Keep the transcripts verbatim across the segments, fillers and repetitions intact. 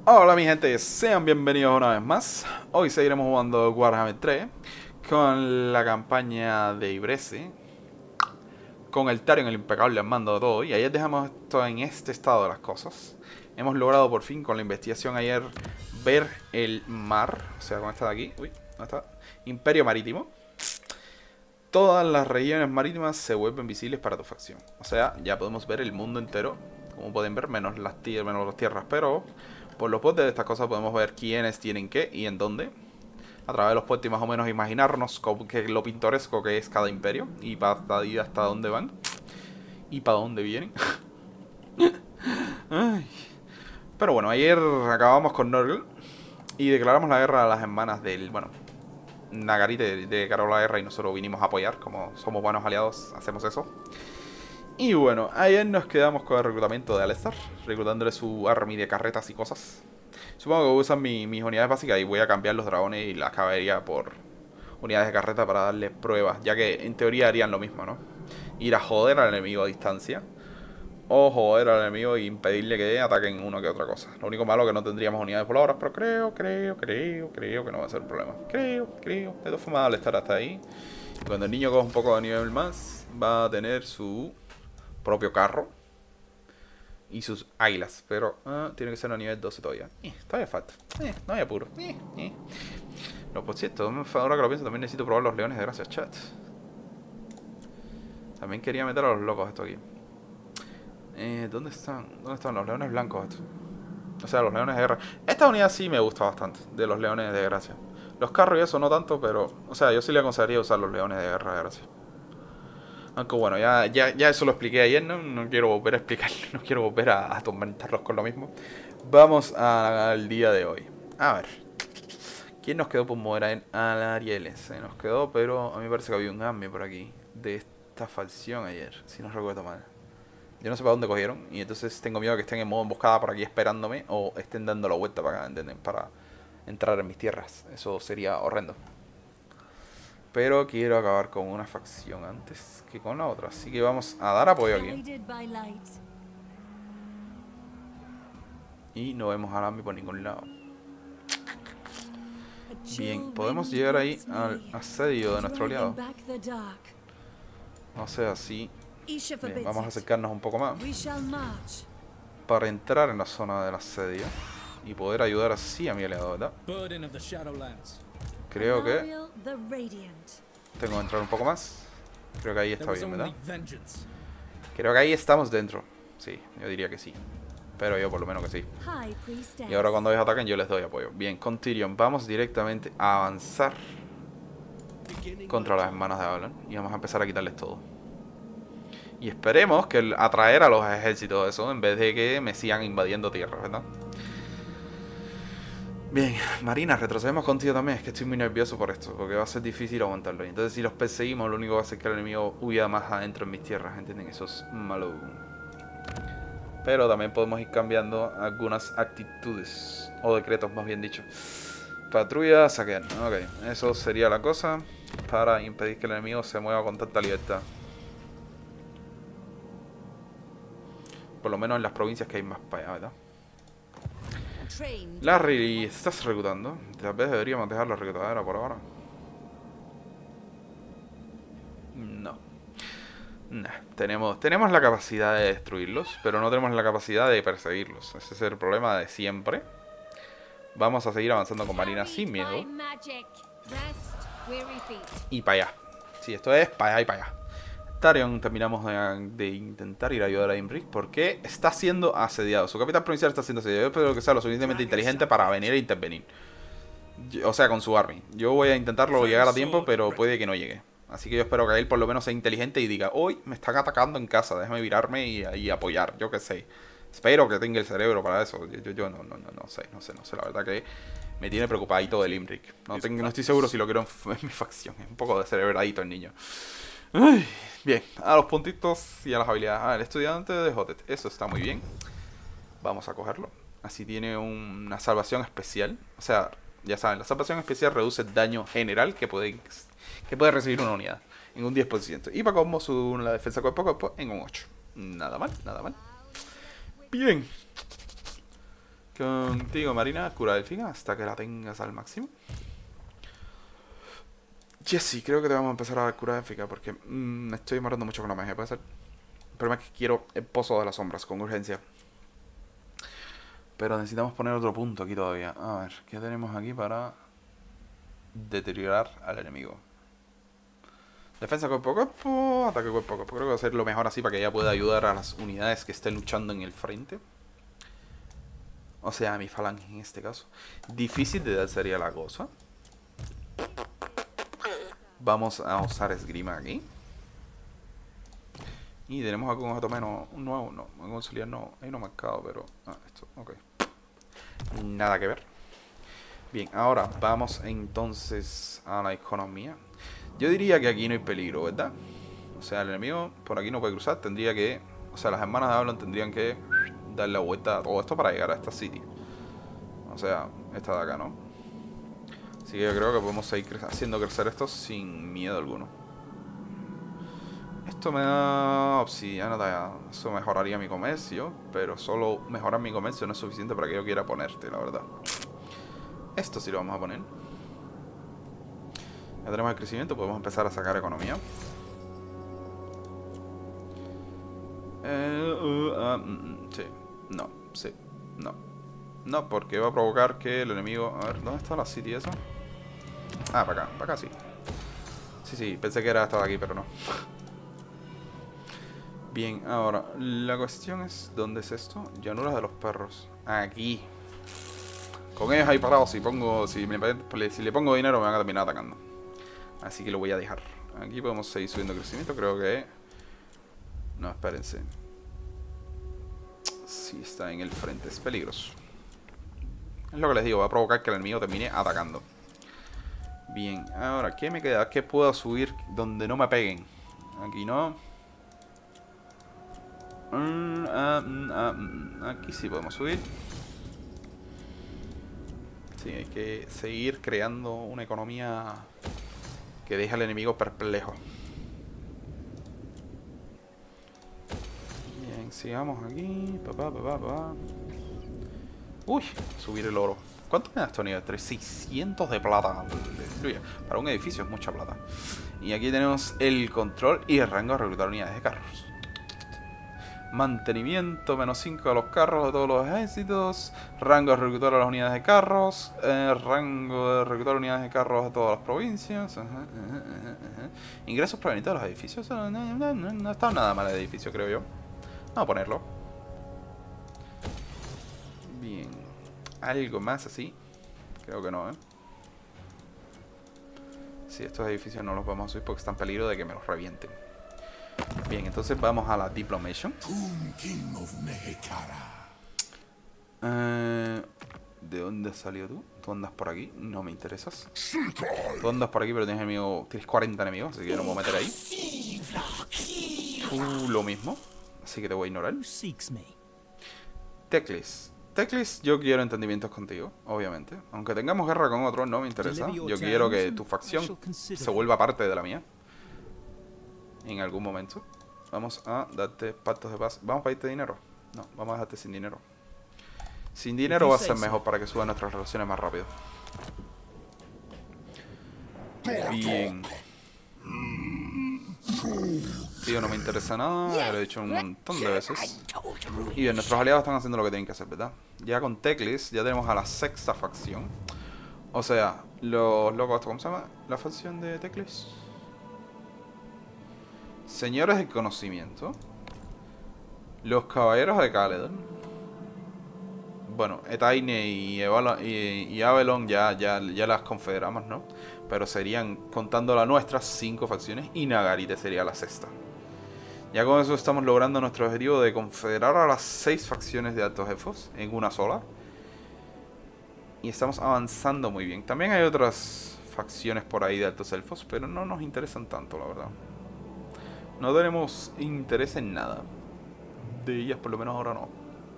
Hola mi gente, sean bienvenidos una vez más. Hoy seguiremos jugando Warhammer tres con la campaña de Ibrese, con el Tarion el impecable al mando de todo. Y ayer dejamos esto en este estado de las cosas. Hemos logrado por fin con la investigación ayer ver el mar, o sea, con esta de aquí, uy, ¿dónde está? Imperio Marítimo. Todas las regiones marítimas se vuelven visibles para tu facción. O sea, ya podemos ver el mundo entero, como pueden ver, menos las, tierras, menos las tierras, pero por los puentes de estas cosas podemos ver quiénes tienen qué y en dónde. A través de los puentes y más o menos imaginarnos que lo pintoresco que es cada imperio y hasta, hasta dónde van y para dónde vienen. Ay. Pero bueno, ayer acabamos con Nurgle y declaramos la guerra a las hermanas del, bueno, Nagarite declaró la guerra y nosotros vinimos a apoyar, como somos buenos aliados, hacemos eso. Y bueno, ayer nos quedamos con el reclutamiento de Alistar, reclutándole su army de carretas y cosas. Supongo que voy a usar mi, mis unidades básicas y voy a cambiar los dragones y la caballería por unidades de carreta para darles pruebas, ya que en teoría harían lo mismo, ¿no? Ir a joder al enemigo a distancia, o joder al enemigo e impedirle que ataquen una que otra cosa. Lo único malo es que no tendríamos unidades voladoras, pero creo, creo, creo, creo que no va a ser un problema. Creo, creo, de todas formas al estar hasta ahí. Y cuando el niño coja un poco de nivel más, va a tener su propio carro y sus águilas, pero uh, tiene que ser a nivel doce todavía. Eh, todavía falta, eh, no hay apuro. Eh, eh. No, por cierto, ahora que lo pienso, también necesito probar los leones de gracia, chat. También quería meter a los locos esto aquí. Eh, ¿Dónde están? ¿Dónde están los leones blancos estos? O sea, los leones de guerra. Esta unidad sí me gusta bastante, de los leones de gracia. Los carros y eso no tanto, pero... O sea, yo sí le aconsejaría usar los leones de guerra de gracia. Aunque bueno, ya, ya, ya eso lo expliqué ayer, ¿no? No quiero volver a explicarlo, no quiero volver a, a atormentarlos con lo mismo. Vamos a, al día de hoy. A ver. ¿Quién nos quedó por mover en Alariel? Se nos quedó, pero a mí me parece que había un cambio por aquí. De esta facción ayer, si no recuerdo mal. Yo no sé para dónde cogieron. Y entonces tengo miedo que estén en modo emboscada por aquí esperándome. O estén dando la vuelta para acá, ¿entienden? Para entrar en mis tierras. Eso sería horrendo. Pero quiero acabar con una facción antes que con la otra. Así que vamos a dar apoyo aquí. Y no vemos a Lamy por ningún lado. Bien, podemos llegar ahí al asedio de nuestro aliado. O sea, así. Bien, vamos a acercarnos un poco más para entrar en la zona del asedio y poder ayudar así a mi aliado, ¿verdad? Creo que tengo que entrar un poco más. Creo que ahí está bien, ¿verdad? Creo que ahí estamos dentro. Sí, yo diría que sí. Pero yo por lo menos que sí. Y ahora cuando ellos ataquen yo les doy apoyo. Bien, con Tyrion vamos directamente a avanzar contra las hermanas de Avalon. Y vamos a empezar a quitarles todo. Y esperemos que atraer a los ejércitos eso en vez de que me sigan invadiendo tierras, ¿verdad? Bien, Marina, retrocedemos contigo también. Es que estoy muy nervioso por esto, porque va a ser difícil aguantarlo. Entonces si los perseguimos, lo único que va a hacer es que el enemigo huya más adentro en mis tierras, ¿entienden? Eso es malo. Pero también podemos ir cambiando algunas actitudes, o decretos más bien dicho. Patrulla, saquear. Ok, eso sería la cosa para impedir que el enemigo se mueva con tanta libertad. Por lo menos en las provincias que hay más para allá, ¿verdad? Larry, ¿estás reclutando? Tal vez deberíamos dejar la reclutadera por ahora. No. Nah, tenemos, tenemos la capacidad de destruirlos, pero no tenemos la capacidad de perseguirlos. Ese es el problema de siempre. Vamos a seguir avanzando con Marina sin miedo. Y para allá. Sí, esto es para allá y para allá. Tarion terminamos de, de intentar ir a ayudar a Imric porque está siendo asediado. Su capital provincial está siendo asediado. Yo espero que sea lo suficientemente inteligente para venir a intervenir. Yo, o sea, con su army. Yo voy a intentarlo llegar a tiempo, pero puede que no llegue. Así que yo espero que él por lo menos sea inteligente y diga: hoy me están atacando en casa, déjame virarme y, y apoyar, yo qué sé. Espero que tenga el cerebro para eso. Yo, yo, yo no, no, no, no sé, no sé, no sé. La verdad que me tiene preocupadito del Imric. No, tengo, no estoy seguro si lo quiero en, en mi facción. Es un poco descerebradito el niño. Ay, bien, a los puntitos y a las habilidades. Ah, el estudiante de Jotet. Eso está muy bien. Vamos a cogerlo. Así tiene un, una salvación especial. O sea, ya saben, la salvación especial reduce el daño general que puede, que puede recibir una unidad en un diez por ciento. Y para como su la defensa cuerpo a cuerpo en un ocho. Nada mal, nada mal. Bien. Contigo, Marina, cura élfica hasta que la tengas al máximo. Jesse, creo que te vamos a empezar a dar cura élfica porque mmm, me estoy demorando mucho con la magia, puede ser. El problema es que quiero el pozo de las sombras con urgencia. Pero necesitamos poner otro punto aquí todavía. A ver, ¿qué tenemos aquí para deteriorar al enemigo? Defensa cuerpo a cuerpo, ataque cuerpo a cuerpo. Creo que va a ser lo mejor así para que ella pueda ayudar a las unidades que estén luchando en el frente. O sea, a mi falange en este caso. Difícil de dar sería la cosa. Vamos a usar esgrima aquí. Y tenemos algún objeto menos, un nuevo, no, algún auxiliar no, hay uno marcado, pero... Ah, esto, ok. Nada que ver. Bien, ahora vamos entonces a la economía. Yo diría que aquí no hay peligro, ¿verdad? O sea, el enemigo por aquí no puede cruzar, tendría que... O sea, las hermanas de Avalon tendrían que dar la vuelta a todo esto para llegar a esta city. O sea, esta de acá, ¿no? Así que yo creo que podemos seguir cre haciendo crecer esto sin miedo alguno. Esto me da obsidiana tallada. Eso mejoraría mi comercio, pero solo mejorar mi comercio no es suficiente para que yo quiera ponerte, la verdad. Esto sí lo vamos a poner. Ya tenemos el crecimiento, podemos empezar a sacar economía. Eh, uh, uh, mm, sí, no, sí, no. No, porque va a provocar que el enemigo... A ver, ¿dónde está la city esa? Ah, para acá, para acá sí. Sí, sí, pensé que era esta de aquí, pero no. Bien, ahora, la cuestión es... ¿Dónde es esto? Llanuras de los perros. Aquí. Con ellos ahí parados, si pongo... Si, me, si le pongo dinero me van a terminar atacando. Así que lo voy a dejar. Aquí podemos seguir subiendo crecimiento, creo que... No, espérense. Si está en el frente, es peligroso. Es lo que les digo, va a provocar que el enemigo termine atacando. Bien, ahora, ¿qué me queda? ¿Qué puedo subir donde no me peguen? Aquí no. Mm, ah, mm, ah, mm, aquí sí podemos subir. Sí, hay que seguir creando una economía que deje al enemigo perplejo. Bien, sigamos aquí. Papá, papá, papá. Uy, subir el oro. ¿Cuánto me da esto nivel tres? seiscientos de plata. Para un edificio es mucha plata. Y aquí tenemos el control y el rango de reclutar unidades de carros. Mantenimiento, menos cinco a los carros de todos los ejércitos. Rango de reclutar a las unidades de carros. Eh, rango de reclutar unidades de carros de todas las provincias. Ajá, ajá, ajá, ajá. Ingresos provenientes de los edificios. No, no, no, no, no está nada mal el edificio, creo yo. Vamos a ponerlo. Bien. ¿Algo más así? Creo que no, ¿eh? Sí, estos edificios no los vamos a subir porque están en peligro de que me los revienten. Bien, entonces vamos a la Diplomation. Eh, ¿De dónde has salido tú? ¿Tú andas por aquí? No me interesas. Tú andas por aquí, pero tienes enemigos, tienes cuarenta enemigos, así que no me voy a meter ahí. Tú lo mismo, así que te voy a ignorar. Teclis. Teclis, yo quiero entendimientos contigo, obviamente. Aunque tengamos guerra con otros, no me interesa. Yo quiero que tu facción se vuelva parte de la mía. En algún momento. Vamos a darte pactos de paz. ¿Vamos a pedirte dinero? No, vamos a dejarte sin dinero. Sin dinero va a ser mejor para que suban nuestras relaciones más rápido. Bien. Tío, no me interesa nada, ya lo he dicho un montón de veces. Y bien, nuestros aliados están haciendo lo que tienen que hacer, ¿verdad? Ya con Teclis, ya tenemos a la sexta facción. O sea, los locos, ¿cómo se llama? La facción de Teclis. Señores del conocimiento. Los caballeros de Caledon. Bueno, Etaine y, y, y Avalon ya, ya, ya las confederamos, ¿no? Pero serían, contando las nuestras, cinco facciones. Y Nagarite sería la sexta. Ya con eso estamos logrando nuestro objetivo de confederar a las seis facciones de altos elfos en una sola. Y estamos avanzando muy bien. También hay otras facciones por ahí de altos elfos, pero no nos interesan tanto, la verdad. No tenemos interés en nada. De ellas por lo menos ahora no.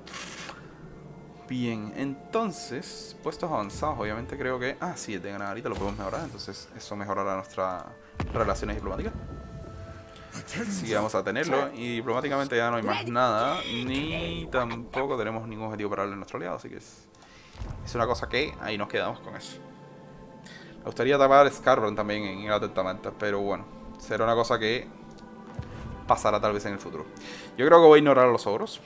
Bien, entonces, puestos avanzados, obviamente creo que... Ah, sí, el de Nagarite lo podemos mejorar, entonces eso mejorará nuestras relaciones diplomáticas. Así que vamos a tenerlo, y diplomáticamente ya no hay más nada, ni tampoco tenemos ningún objetivo para darle a nuestro aliado, así que es Es una cosa que ahí nos quedamos con eso. Me gustaría tapar Scarron también en atentamente, pero bueno, será una cosa que pasará tal vez en el futuro. Yo creo que voy a ignorar a los ogros.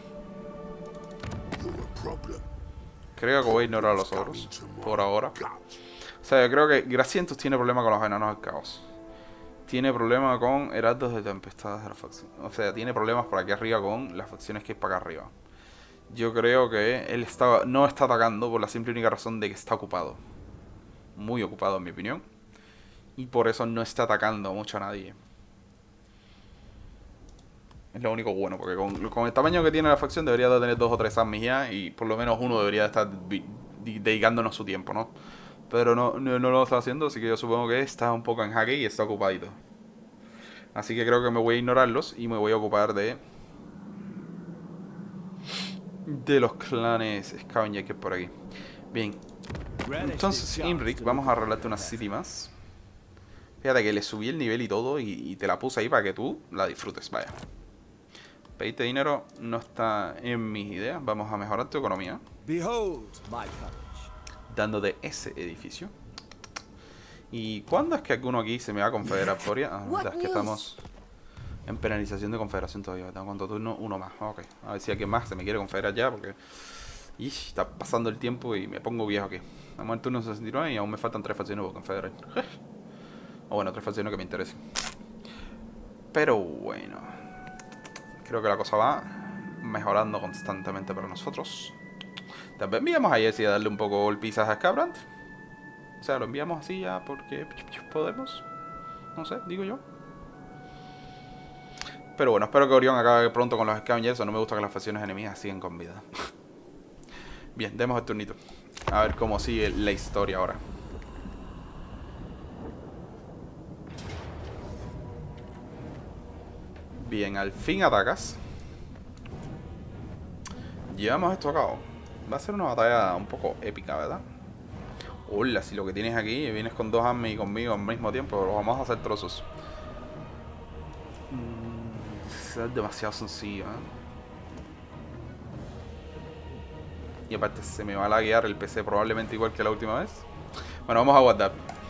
Creo que voy a ignorar a los ogros por ahora. O sea, yo creo que Grasientus tiene problema con los enanos del caos. Tiene problema con heraldos de tempestades de la facción. O sea, tiene problemas por aquí arriba con las facciones que hay para acá arriba. Yo creo que él está, no está atacando por la simple y única razón de que está ocupado. Muy ocupado en mi opinión. Y por eso no está atacando mucho a nadie. Es lo único bueno, porque con, con el tamaño que tiene la facción debería de tener dos o tres armies ya. Y por lo menos uno debería de estar dedicándonos su tiempo, ¿no? Pero no, no, no lo está haciendo, así que yo supongo que está un poco en jaque y está ocupadito. Así que creo que me voy a ignorarlos y me voy a ocupar de... De los clanes Scavenger que hay por aquí. Bien. Entonces, Imrik, vamos a arreglarte una city más. Fíjate que le subí el nivel y todo y, y te la puse ahí para que tú la disfrutes, vaya. Pedirte dinero no está en mis ideas. Vamos a mejorar tu economía. Dándote ese edificio. ¿Y cuándo es que alguno aquí se me va a confederar? Ah, no, es que estamos en penalización de confederación todavía. Tengo cuánto turno, uno más. Ok, a ver si alguien más se me quiere confederar ya, porque ish, está pasando el tiempo y me pongo viejo aquí. Vamos al turno sesenta y nueve y aún me faltan tres facciones por confederar. O bueno, tres facciones que me interesen. Pero bueno, creo que la cosa va mejorando constantemente para nosotros. También enviamos a Jesse a darle un poco golpizas a Scabrand. O sea, lo enviamos así ya porque podemos. No sé, digo yo. Pero bueno, espero que Orión acabe pronto con los Scavengers. No me gusta que las facciones enemigas sigan con vida. Bien, demos el turnito. A ver cómo sigue la historia ahora. Bien, al fin atacas. Llevamos esto a cabo. Va a ser una batalla un poco épica, ¿verdad? Hola, si lo que tienes aquí vienes con dos armies y conmigo al mismo tiempo, lo vamos a hacer trozos. Mm, es demasiado sencillo, ¿eh? Y aparte se me va a laguear el P C probablemente igual que la última vez. Bueno, vamos a guardar.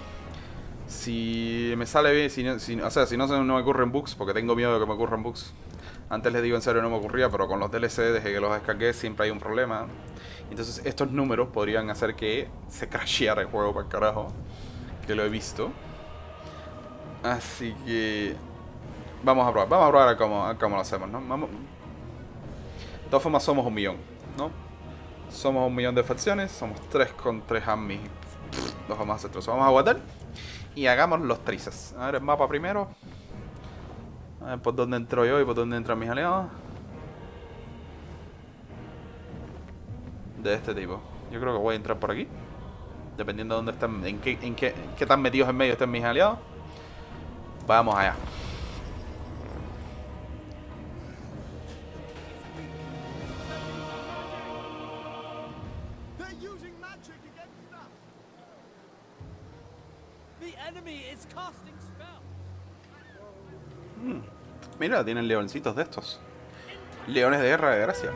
Si me sale bien, si no, si, o sea, si no se no me ocurren bugs, porque tengo miedo de que me ocurran bugs. Antes les digo en serio no me ocurría, pero con los D L C desde que los descargué siempre hay un problema. Entonces estos números podrían hacer que se crasheara el juego para el carajo. Que lo he visto. Así que... Vamos a probar, vamos a probar a cómo, a cómo lo hacemos, ¿no? Vamos... De todas formas somos un millón, ¿no? Somos un millón de facciones, somos tres con tres armies. Los vamos a hacer trozos. Vamos a guardar y hagamos los trizas. A ver el mapa primero. A ver por dónde entro yo y por dónde entran mis aliados. De este tipo. Yo creo que voy a entrar por aquí. Dependiendo de dónde están, en qué, en qué, en qué tan metidos en medio estén mis aliados. Vamos allá. Hmm. Mira, tienen leoncitos de estos. Leones de guerra de gracia.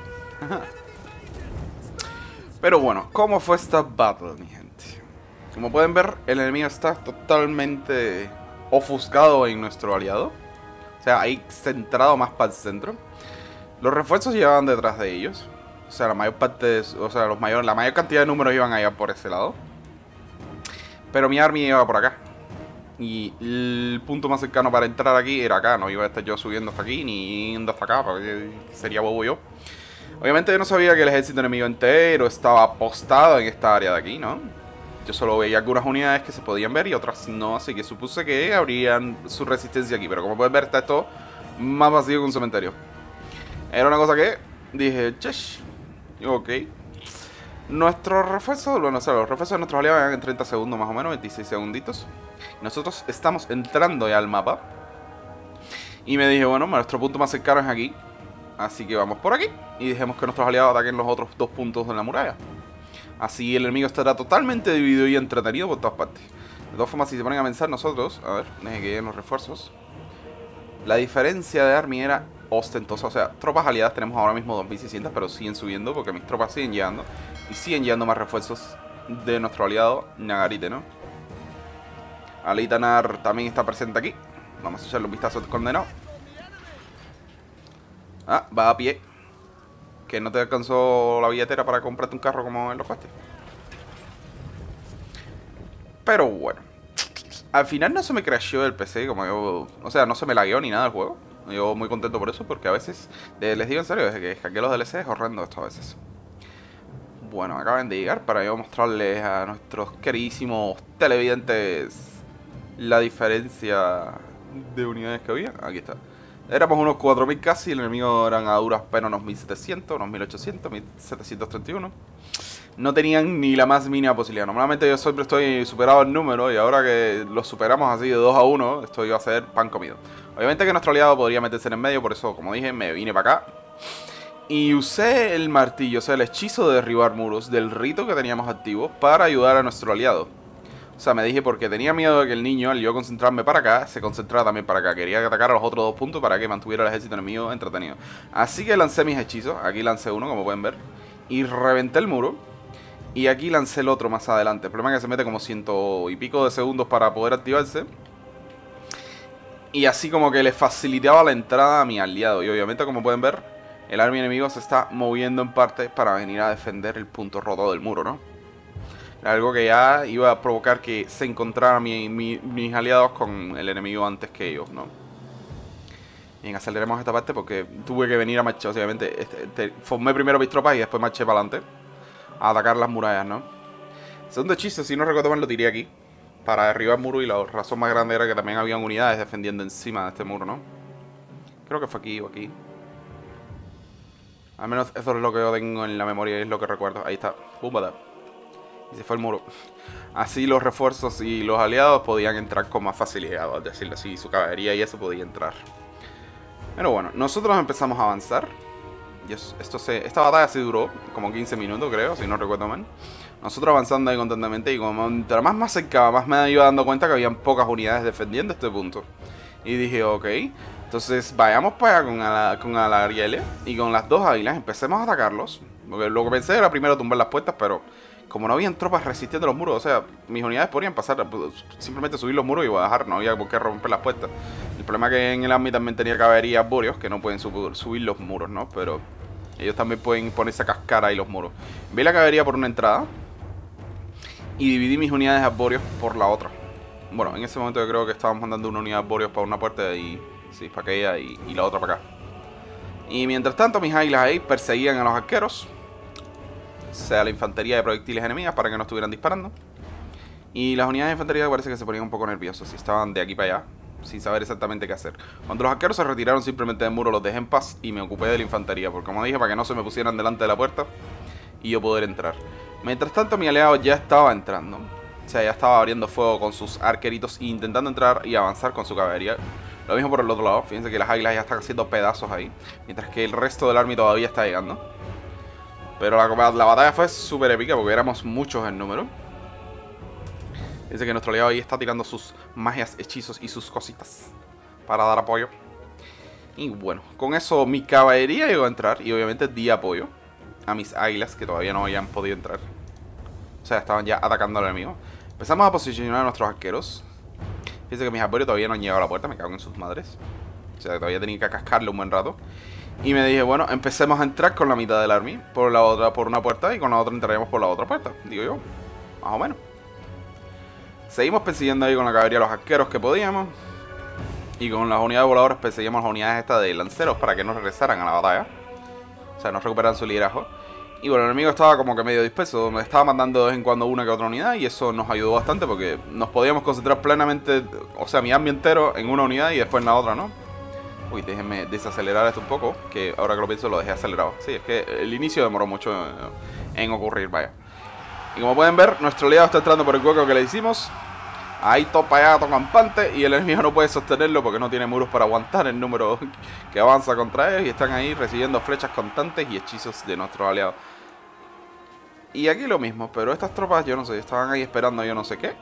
Pero bueno, ¿cómo fue esta battle, mi gente? Como pueden ver, el enemigo está totalmente ofuscado en nuestro aliado. O sea, ahí centrado más para el centro. Los refuerzos llevaban detrás de ellos. O sea, la mayor parte de, o sea, los mayor, la mayor cantidad de números iban allá por ese lado. Pero mi army iba por acá. Y el punto más cercano para entrar aquí era acá. No iba a estar yo subiendo hasta aquí ni yendo hasta acá, porque sería bobo yo. Obviamente yo no sabía que el ejército enemigo entero estaba apostado en esta área de aquí, ¿no? Yo solo veía algunas unidades que se podían ver y otras no, así que supuse que habrían su resistencia aquí. Pero como pueden ver, está esto más vacío que un cementerio. Era una cosa que dije, chesh, ok. Nuestros refuerzos, bueno, o sea, los refuerzos de nuestros aliados van en treinta segundos más o menos, veintiséis segunditos. Nosotros estamos entrando ya al mapa. Y me dije, bueno, nuestro punto más cercano es aquí. Así que vamos por aquí y dejemos que nuestros aliados ataquen los otros dos puntos de la muralla. Así el enemigo estará totalmente dividido y entretenido por todas partes. De todas formas, si se ponen a pensar nosotros, a ver, dejen que lleguen los refuerzos. La diferencia de army era ostentosa. O sea, tropas aliadas tenemos ahora mismo dos mil seiscientas, pero siguen subiendo porque mis tropas siguen llegando. Y siguen llegando más refuerzos de nuestro aliado Nagarite, ¿no? Alitanar también está presente aquí. Vamos a echarle un vistazo al condenado. Ah, va a pie. Que no te alcanzó la billetera para comprarte un carro como en los pastes. Pero bueno, al final no se me crasheó el P C como yo... O sea, no se me lagueó ni nada el juego. Yo muy contento por eso, porque a veces... De, les digo en serio, desde que hackeé los D L C es horrendo esto a veces. Bueno, acaban de llegar para yo mostrarles a nuestros queridísimos televidentes la diferencia de unidades que había. Aquí está. Éramos unos cuatro mil casi, el enemigo eran a duras penas unos mil setecientos, unos mil ochocientos, mil setecientos treinta y uno. No tenían ni la más mínima posibilidad. Normalmente yo siempre estoy superado el número y ahora que los superamos así de dos a uno, esto iba a ser pan comido. Obviamente que nuestro aliado podría meterse en el medio, por eso, como dije, me vine para acá. Y usé el martillo, o sea, el hechizo de derribar muros del rito que teníamos activo para ayudar a nuestro aliado. O sea, me dije porque tenía miedo de que el niño, al yo concentrarme para acá, se concentrara también para acá. Quería atacar a los otros dos puntos para que mantuviera el ejército enemigo entretenido. Así que lancé mis hechizos. Aquí lancé uno, como pueden ver. Y reventé el muro. Y aquí lancé el otro más adelante. El problema es que se mete como ciento y pico de segundos para poder activarse. Y así como que le facilitaba la entrada a mi aliado. Y obviamente, como pueden ver, el army enemigo se está moviendo en parte para venir a defender el punto roto del muro, ¿no? Algo que ya iba a provocar que se encontraran mi, mi, mis aliados con el enemigo antes que ellos, ¿no? Bien, aceleremos esta parte porque tuve que venir a marchar, obviamente. Este, este, formé primero mis tropas y después marché para adelante a atacar las murallas, ¿no? Segundo hechizo, si no recuerdo mal, lo tiré aquí para derribar el muro y la razón más grande era que también habían unidades defendiendo encima de este muro, ¿no? Creo que fue aquí o aquí. Al menos eso es lo que yo tengo en la memoria y es lo que recuerdo. Ahí está. ¡Púmbala! Y se fue el muro. Así los refuerzos y los aliados podían entrar con más facilidad, es decirlo así, su caballería y eso podía entrar. Pero bueno, nosotros empezamos a avanzar. Y esto se, esta batalla sí duró como quince minutos, creo, si no recuerdo mal. Nosotros avanzando ahí constantemente y como mientras más me acercaba, más me iba dando cuenta que habían pocas unidades defendiendo este punto. Y dije, ok, entonces vayamos para allá con, Ala, con Alarielle y con las dos águilas empecemos a atacarlos. Porque lo que pensé era primero tumbar las puertas, pero como no habían tropas resistiendo los muros, o sea, mis unidades podrían pasar, simplemente subir los muros y bajar, no había por qué romper las puertas. El problema es que en el army también tenía caballería arbóreos que no pueden sub subir los muros, ¿no? Pero ellos también pueden ponerse a cascar ahí los muros. Vi la caballería por una entrada y dividí mis unidades arbóreos por la otra. Bueno, en ese momento yo creo que estábamos mandando una unidad arbóreos para una puerta y sí, para aquella y, y la otra para acá. Y mientras tanto mis águilas ahí perseguían a los arqueros, sea la infantería de proyectiles enemigas para que no estuvieran disparando. Y las unidades de infantería parece que se ponían un poco nerviosos y estaban de aquí para allá sin saber exactamente qué hacer. Cuando los arqueros se retiraron simplemente del muro los dejé en paz y me ocupé de la infantería, porque como dije, para que no se me pusieran delante de la puerta y yo poder entrar. Mientras tanto mi aliado ya estaba entrando, o sea, ya estaba abriendo fuego con sus arqueritos e intentando entrar y avanzar con su caballería. Lo mismo por el otro lado, fíjense que las águilas ya están haciendo pedazos ahí, mientras que el resto del army todavía está llegando. Pero la, la batalla fue súper épica porque éramos muchos en número. Dice que nuestro aliado ahí está tirando sus magias, hechizos y sus cositas para dar apoyo. Y bueno, con eso mi caballería llegó a entrar y obviamente di apoyo a mis águilas que todavía no habían podido entrar. O sea, estaban ya atacando al enemigo. Empezamos a posicionar a nuestros arqueros. Fíjense que mis arbóreos todavía no han llegado a la puerta, me cago en sus madres. O sea, que todavía tenía que cascarle un buen rato. Y me dije, bueno, empecemos a entrar con la mitad del army por la otra, por una puerta y con la otra entraremos por la otra puerta, digo yo, más o menos. Seguimos persiguiendo ahí con la caballería los arqueros que podíamos. Y con las unidades voladoras perseguimos las unidades estas de lanceros para que no regresaran a la batalla. O sea, no recuperaran su liderazgo. Y bueno, el enemigo estaba como que medio disperso. Me estaba mandando de vez en cuando una que otra unidad y eso nos ayudó bastante porque nos podíamos concentrar plenamente, o sea, mi army entero en una unidad y después en la otra, ¿no? Uy, déjenme desacelerar esto un poco, que ahora que lo pienso lo dejé acelerado. Sí, es que el inicio demoró mucho en ocurrir, vaya. Y como pueden ver, nuestro aliado está entrando por el hueco que le hicimos. Ahí topa allá, toca campante, y el enemigo no puede sostenerlo porque no tiene muros para aguantar el número que avanza contra ellos. Y están ahí recibiendo flechas constantes y hechizos de nuestros aliados. Y aquí lo mismo, pero estas tropas, yo no sé, estaban ahí esperando yo no sé qué.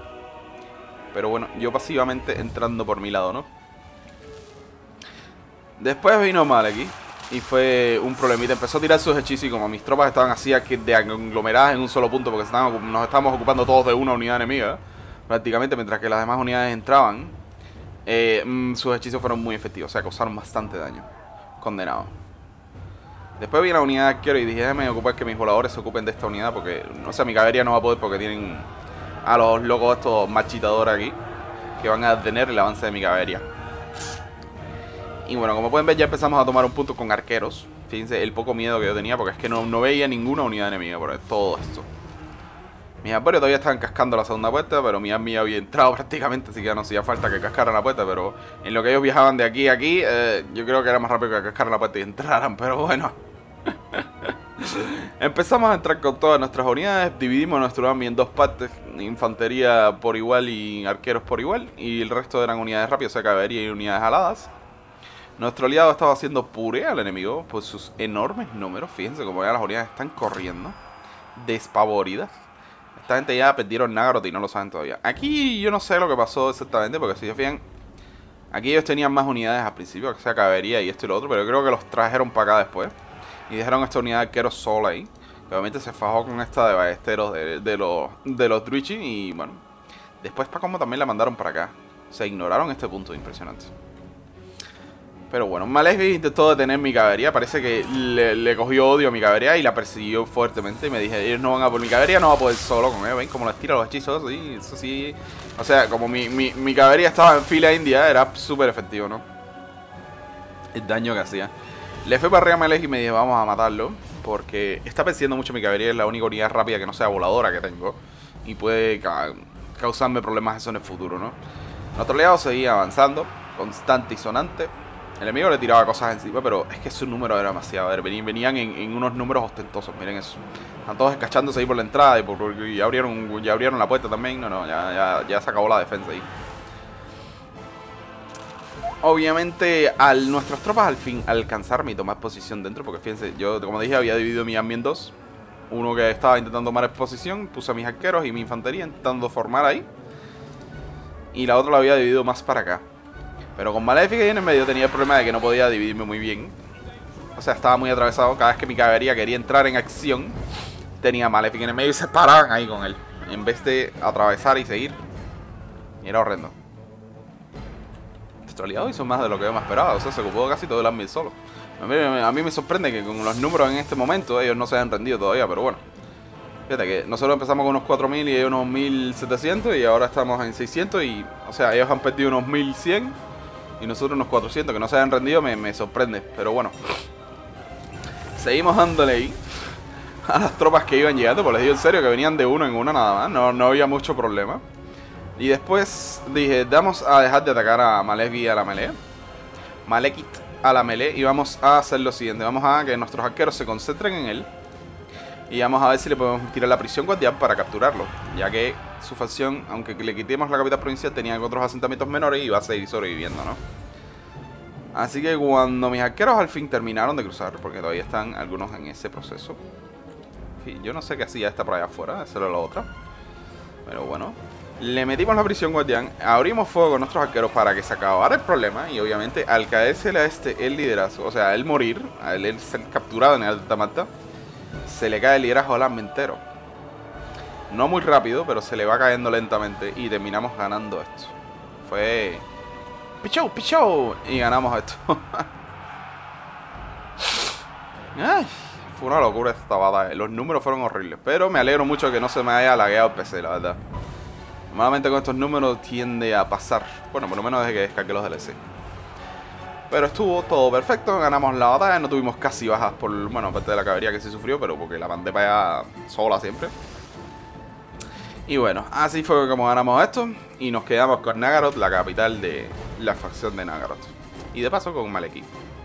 Pero bueno, yo pasivamente entrando por mi lado, ¿no? Después vino Maleki y fue un problemita. Empezó a tirar sus hechizos y como mis tropas estaban así aquí de aglomeradas en un solo punto porque estaban, nos estábamos ocupando todos de una unidad enemiga, prácticamente, mientras que las demás unidades entraban, eh, mm, sus hechizos fueron muy efectivos, o sea, causaron bastante daño. Condenado. Después vi la unidad de arquero y dije, déjame ocupar que mis voladores se ocupen de esta unidad porque, no sé, mi caballería no va a poder porque tienen a los locos estos machitadores aquí que van a detener el avance de mi caballería. Y bueno, como pueden ver ya empezamos a tomar un punto con arqueros. Fíjense el poco miedo que yo tenía porque es que no, no veía ninguna unidad enemiga por todo esto. Mis arborios todavía estaban cascando la segunda puerta, pero mi armía había entrado prácticamente, así que no hacía falta que cascaran la puerta. Pero en lo que ellos viajaban de aquí a aquí, eh, yo creo que era más rápido que cascaran la puerta y entraran, pero bueno. Empezamos a entrar con todas nuestras unidades, dividimos nuestro army en dos partes, infantería por igual y arqueros por igual, y el resto eran unidades rápidas, o sea, caballería y unidades aladas. Nuestro aliado estaba haciendo puré al enemigo por sus enormes números. Fíjense como ya las unidades están corriendo despavoridas. Esta gente ya perdieron Nagaroth y no lo saben todavía. Aquí yo no sé lo que pasó exactamente, porque si se fijan, aquí ellos tenían más unidades al principio, que sea caballería y esto y lo otro, pero yo creo que los trajeron para acá después y dejaron esta unidad de arqueros sola ahí, que obviamente se fajó con esta de ballesteros de, de los de los Druidji. Y bueno, después para como también la mandaron para acá. Se ignoraron este punto impresionante. Pero bueno, Malekith intentó detener mi caballería. Parece que le, le cogió odio a mi caballería y la persiguió fuertemente. Y me dije, ellos no van a por mi caballería, no va a poder solo con él. ¿Ven cómo les tira los hechizos? Sí, eso sí. O sea, como mi, mi, mi caballería estaba en fila india, era súper efectivo, ¿no? El daño que hacía. Le fui para arriba a Malekith y me dije, vamos a matarlo. Porque está persiguiendo mucho mi caballería. Es la única unidad rápida que no sea voladora que tengo. Y puede ca causarme problemas eso en el futuro, ¿no? Nuestro aliado seguía avanzando, constante y sonante. El enemigo le tiraba cosas encima, pero es que su número era demasiado. A ver, venían, venían en, en unos números ostentosos, miren eso. Están todos escachándose ahí por la entrada y, por, y ya, abrieron, ya abrieron la puerta también. No, no, ya, ya, ya se acabó la defensa ahí. Obviamente, al nuestras tropas al fin alcanzarme y tomar posición dentro, porque fíjense, yo como dije había dividido mi army en dos. Uno que estaba intentando tomar posición, puse a mis arqueros y mi infantería intentando formar ahí. Y la otra la había dividido más para acá. Pero con Maléfica ahí en el medio tenía el problema de que no podía dividirme muy bien. O sea, estaba muy atravesado. Cada vez que mi caballería quería entrar en acción, tenía Maléfica en el medio y se paraban ahí con él, en vez de atravesar y seguir. Y era horrendo. Nuestro aliado hizo más de lo que yo me esperaba. O sea, se ocupó casi todo el army solo. A mí, a mí me sorprende que con los números en este momento ellos no se hayan rendido todavía, pero bueno. Fíjate que nosotros empezamos con unos cuatro mil y ellos unos mil setecientos y ahora estamos en seiscientos y... O sea, ellos han perdido unos mil cien y nosotros unos cuatrocientos. Que no se hayan rendido me, me sorprende, pero bueno. Seguimos dándole ahí a las tropas que iban llegando, pues les digo en serio que venían de uno en uno nada más, no, no había mucho problema. Y después dije, vamos a dejar de atacar a Malekith a la melee. Malekith a la melee y vamos a hacer lo siguiente. Vamos a que nuestros arqueros se concentren en él. Y vamos a ver si le podemos tirar la prisión guardián para capturarlo, ya que su facción, aunque le quitemos la capital provincial, tenía otros asentamientos menores y va a seguir sobreviviendo, ¿no? Así que cuando mis arqueros al fin terminaron de cruzar, porque todavía están algunos en ese proceso. En fin, yo no sé qué hacía esta por allá afuera, esa era la otra. Pero bueno, le metimos la prisión guardián, abrimos fuego con nuestros arqueros para que se acabara el problema. Y obviamente al caérsele a este el liderazgo, o sea, el morir, a él, él ser capturado en el Alta Marta, se le cae el liderazgo al arma entero. No muy rápido, pero se le va cayendo lentamente y terminamos ganando esto. Fue... ¡Pichou, pichou! Y ganamos esto. Ay, fue una locura esta batalla. Los números fueron horribles, pero me alegro mucho que no se me haya lagueado el P C, la verdad. Normalmente con estos números tiende a pasar. Bueno, por lo menos desde que descargué los D L C. Pero estuvo todo perfecto, ganamos la batalla, no tuvimos casi bajas por, bueno, aparte de la caballería que sí sufrió, pero porque la mandé para allá sola siempre. Y bueno, así fue como ganamos esto y nos quedamos con Nagaroth, la capital de la facción de Nagaroth. Y de paso con Malekith.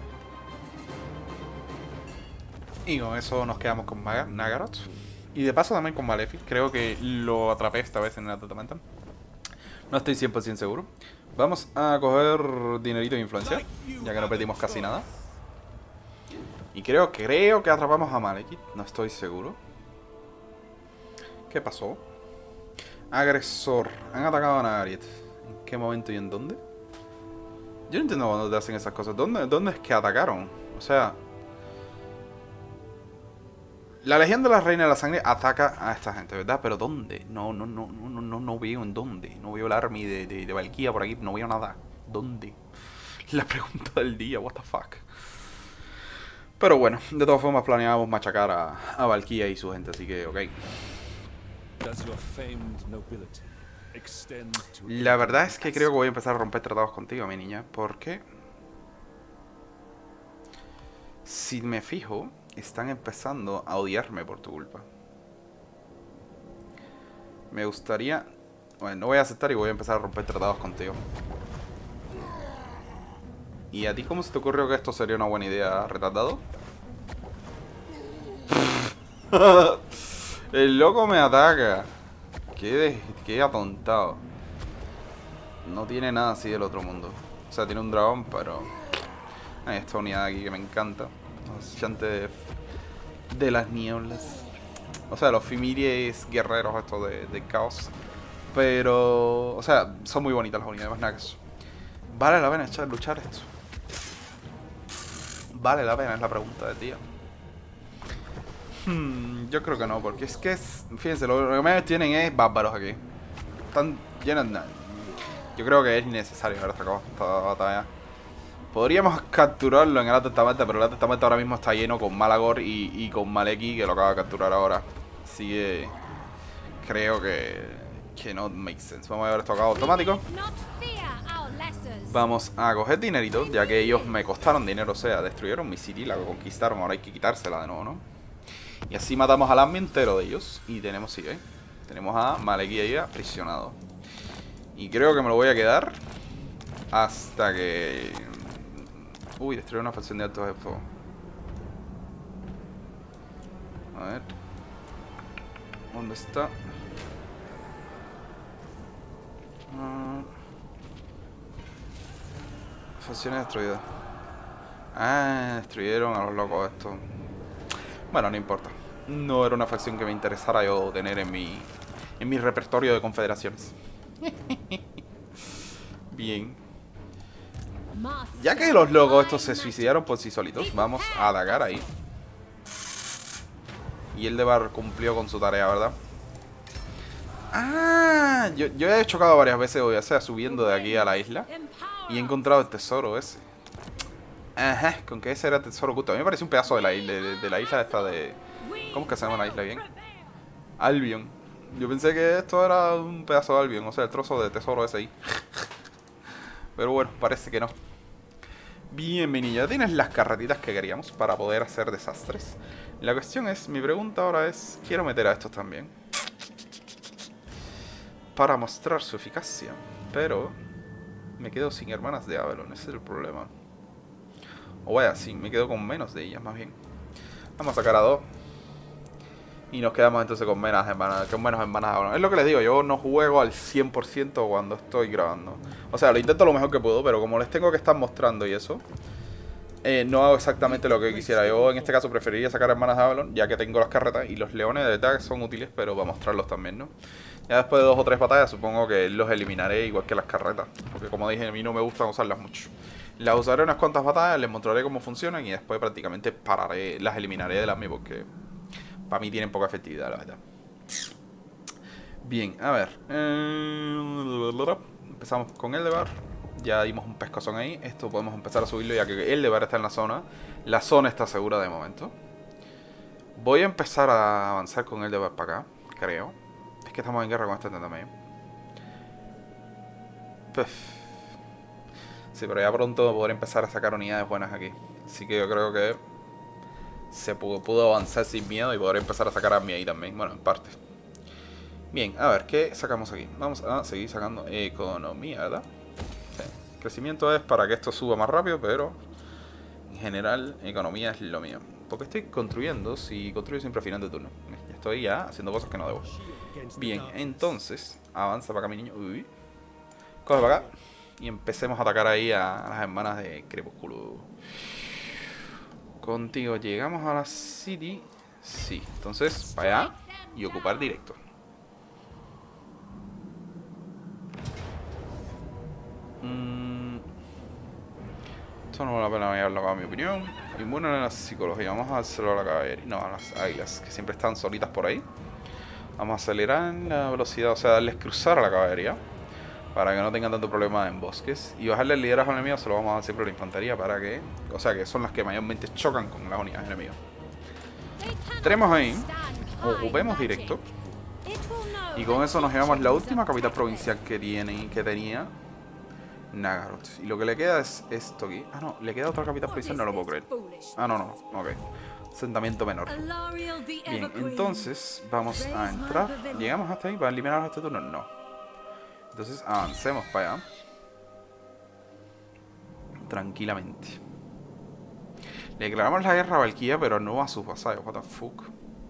Y con eso nos quedamos con Nagaroth. Y de paso también con Malefic, creo que lo atrapé esta vez en el tratamiento. No estoy cien por ciento seguro. Vamos a coger dinerito de influencia, ya que no perdimos casi nada. Y creo, creo que atrapamos a Malekith, no estoy seguro. ¿Qué pasó? Agresor. Han atacado a Nagarythe. ¿En qué momento y en dónde? Yo no entiendo cuando te hacen esas cosas. ¿Dónde, dónde es que atacaron? O sea... La Legión de la Reina de la Sangre ataca a esta gente, ¿verdad? Pero ¿dónde? No, no, no, no, no, no, no veo en dónde. No veo el army de, de, de Valkyria por aquí. No veo nada. ¿Dónde? La pregunta del día, what the fuck. Pero bueno, de todas formas planeábamos machacar a, a Valkyria y su gente, así que ok. La verdad es que creo que voy a empezar a romper tratados contigo, mi niña, porque... Si me fijo, están empezando a odiarme por tu culpa. Me gustaría... Bueno, no voy a aceptar y voy a empezar a romper tratados contigo. ¿Y a ti cómo se te ocurrió que esto sería una buena idea, retardado? El loco me ataca. Qué, de... Qué atontado. No tiene nada así del otro mundo. O sea, tiene un dragón, pero... Hay esta unidad aquí que me encanta. Los chantes de... de las nieblas. O sea, los Fimiries guerreros estos de, de caos. Pero... O sea, son muy bonitas las unidades, más nada que eso. ¿Vale la pena echar, luchar esto? ¿Vale la pena? Es la pregunta del día. Hmm, yo creo que no, porque es que es... Fíjense, lo, lo que más tienen es bárbaros aquí. Están llenos de... Yo creo que es necesario ver esta, esta batalla. Podríamos capturarlo en el Testamento, pero el Testamento ahora mismo está lleno con Malagor y, y con Maleki, que lo acaba de capturar ahora. Así que... Creo que... Que no makes sense. Vamos a ver esto acá automático. Vamos a coger dinerito, ya que ellos me costaron dinero. O sea, destruyeron mi city, la conquistaron. Ahora hay que quitársela de nuevo, ¿no? Y así matamos al army entero de ellos. Y tenemos, sí, ¿eh? Tenemos a Maleki ahí aprisionado. Y creo que me lo voy a quedar hasta que... Uy, destruir una facción de altos de fuego. A ver. ¿Dónde está? Uh... Facciones destruidas. Ah, destruyeron a los locos estos. Bueno, no importa. No era una facción que me interesara yo tener en mi... En mi repertorio de confederaciones. Bien. Ya que los locos estos se suicidaron por sí solitos, vamos a atacar ahí. Y Eldebar cumplió con su tarea, ¿verdad? Ah, yo, yo he chocado varias veces hoy, o sea, subiendo de aquí a la isla. Y he encontrado el tesoro ese. Ajá, con que ese era el tesoro oculto. A mí me parece un pedazo de la isla, de, de la isla esta de... ¿Cómo es que se llama la isla bien? Albion. Yo pensé que esto era un pedazo de Albion, o sea, el trozo de tesoro ese ahí. Pero bueno, parece que no. Bien, mi niña, tienes las carretitas que queríamos para poder hacer desastres. La cuestión es, mi pregunta ahora es, quiero meter a estos también para mostrar su eficacia, pero me quedo sin hermanas de Avalon, ese es el problema. O vaya, sí, me quedo con menos de ellas más bien. Vamos a sacar a dos. Y nos quedamos entonces con menos hermanas, con menos hermanas ahora. Es lo que les digo, yo no juego al cien por ciento cuando estoy grabando. O sea, lo intento lo mejor que puedo, pero como les tengo que estar mostrando y eso, eh, no hago exactamente lo que quisiera. Yo en este caso preferiría sacar hermanas de Avalon, ya que tengo las carretas y los leones de verdad que son útiles, pero para mostrarlos también, ¿no? Ya después de dos o tres batallas supongo que los eliminaré igual que las carretas, porque como dije, a mí no me gusta usarlas mucho. Las usaré unas cuantas batallas, les mostraré cómo funcionan y después prácticamente pararé, las eliminaré de la mía porque... Para mí tienen poca efectividad, la verdad. Bien, a ver. Eh, empezamos con Eldebar. Ya dimos un pescozón ahí. Esto podemos empezar a subirlo ya que Eldebar está en la zona. La zona está segura de momento. Voy a empezar a avanzar con Eldebar para acá, creo. Es que estamos en guerra con este también. Pues... Sí, pero ya pronto podré empezar a sacar unidades buenas aquí. Así que yo creo que... Se pudo, pudo avanzar sin miedo y poder empezar a sacar a mí ahí también. Bueno, en parte. Bien, a ver, ¿qué sacamos aquí? Vamos a seguir sacando economía, ¿verdad? Sí. Crecimiento es para que esto suba más rápido, pero en general economía es lo mío. Porque estoy construyendo, si construyo siempre a final de turno. Estoy ya haciendo cosas que no debo. Bien, entonces, avanza para acá mi niño. Uy. Coge para acá. Y empecemos a atacar ahí a las hermanas de Crepúsculo. Contigo llegamos a la city. Sí, entonces para allá y ocupar directo. Mm. Esto no vale la pena llevarlo a mi opinión. Inmune a la psicología. Vamos a dárselo a la caballería. No, a las águilas, que siempre están solitas por ahí. Vamos a acelerar la velocidad, o sea, darles cruzar a la caballería. Para que no tengan tanto problema en bosques. Y bajarle el liderazgo al enemigo se lo vamos a dar siempre a la infantería para que... O sea, que son las que mayormente chocan con las unidades enemigas. Tenemos ahí. Ocupemos directo. Y con eso nos llevamos la última capital provincial que tiene, que tenía Nagaroth. Y lo que le queda es esto aquí. Ah, no, le queda otra capital provincial, no lo puedo creer. Ah, no, no, no, ok. Asentamiento menor. Bien, entonces vamos a entrar. ¿Llegamos hasta ahí para eliminar este turno? No. Entonces avancemos para allá. Tranquilamente. Le declaramos la guerra a Valkyria, pero no a sus vasallos. What the fuck.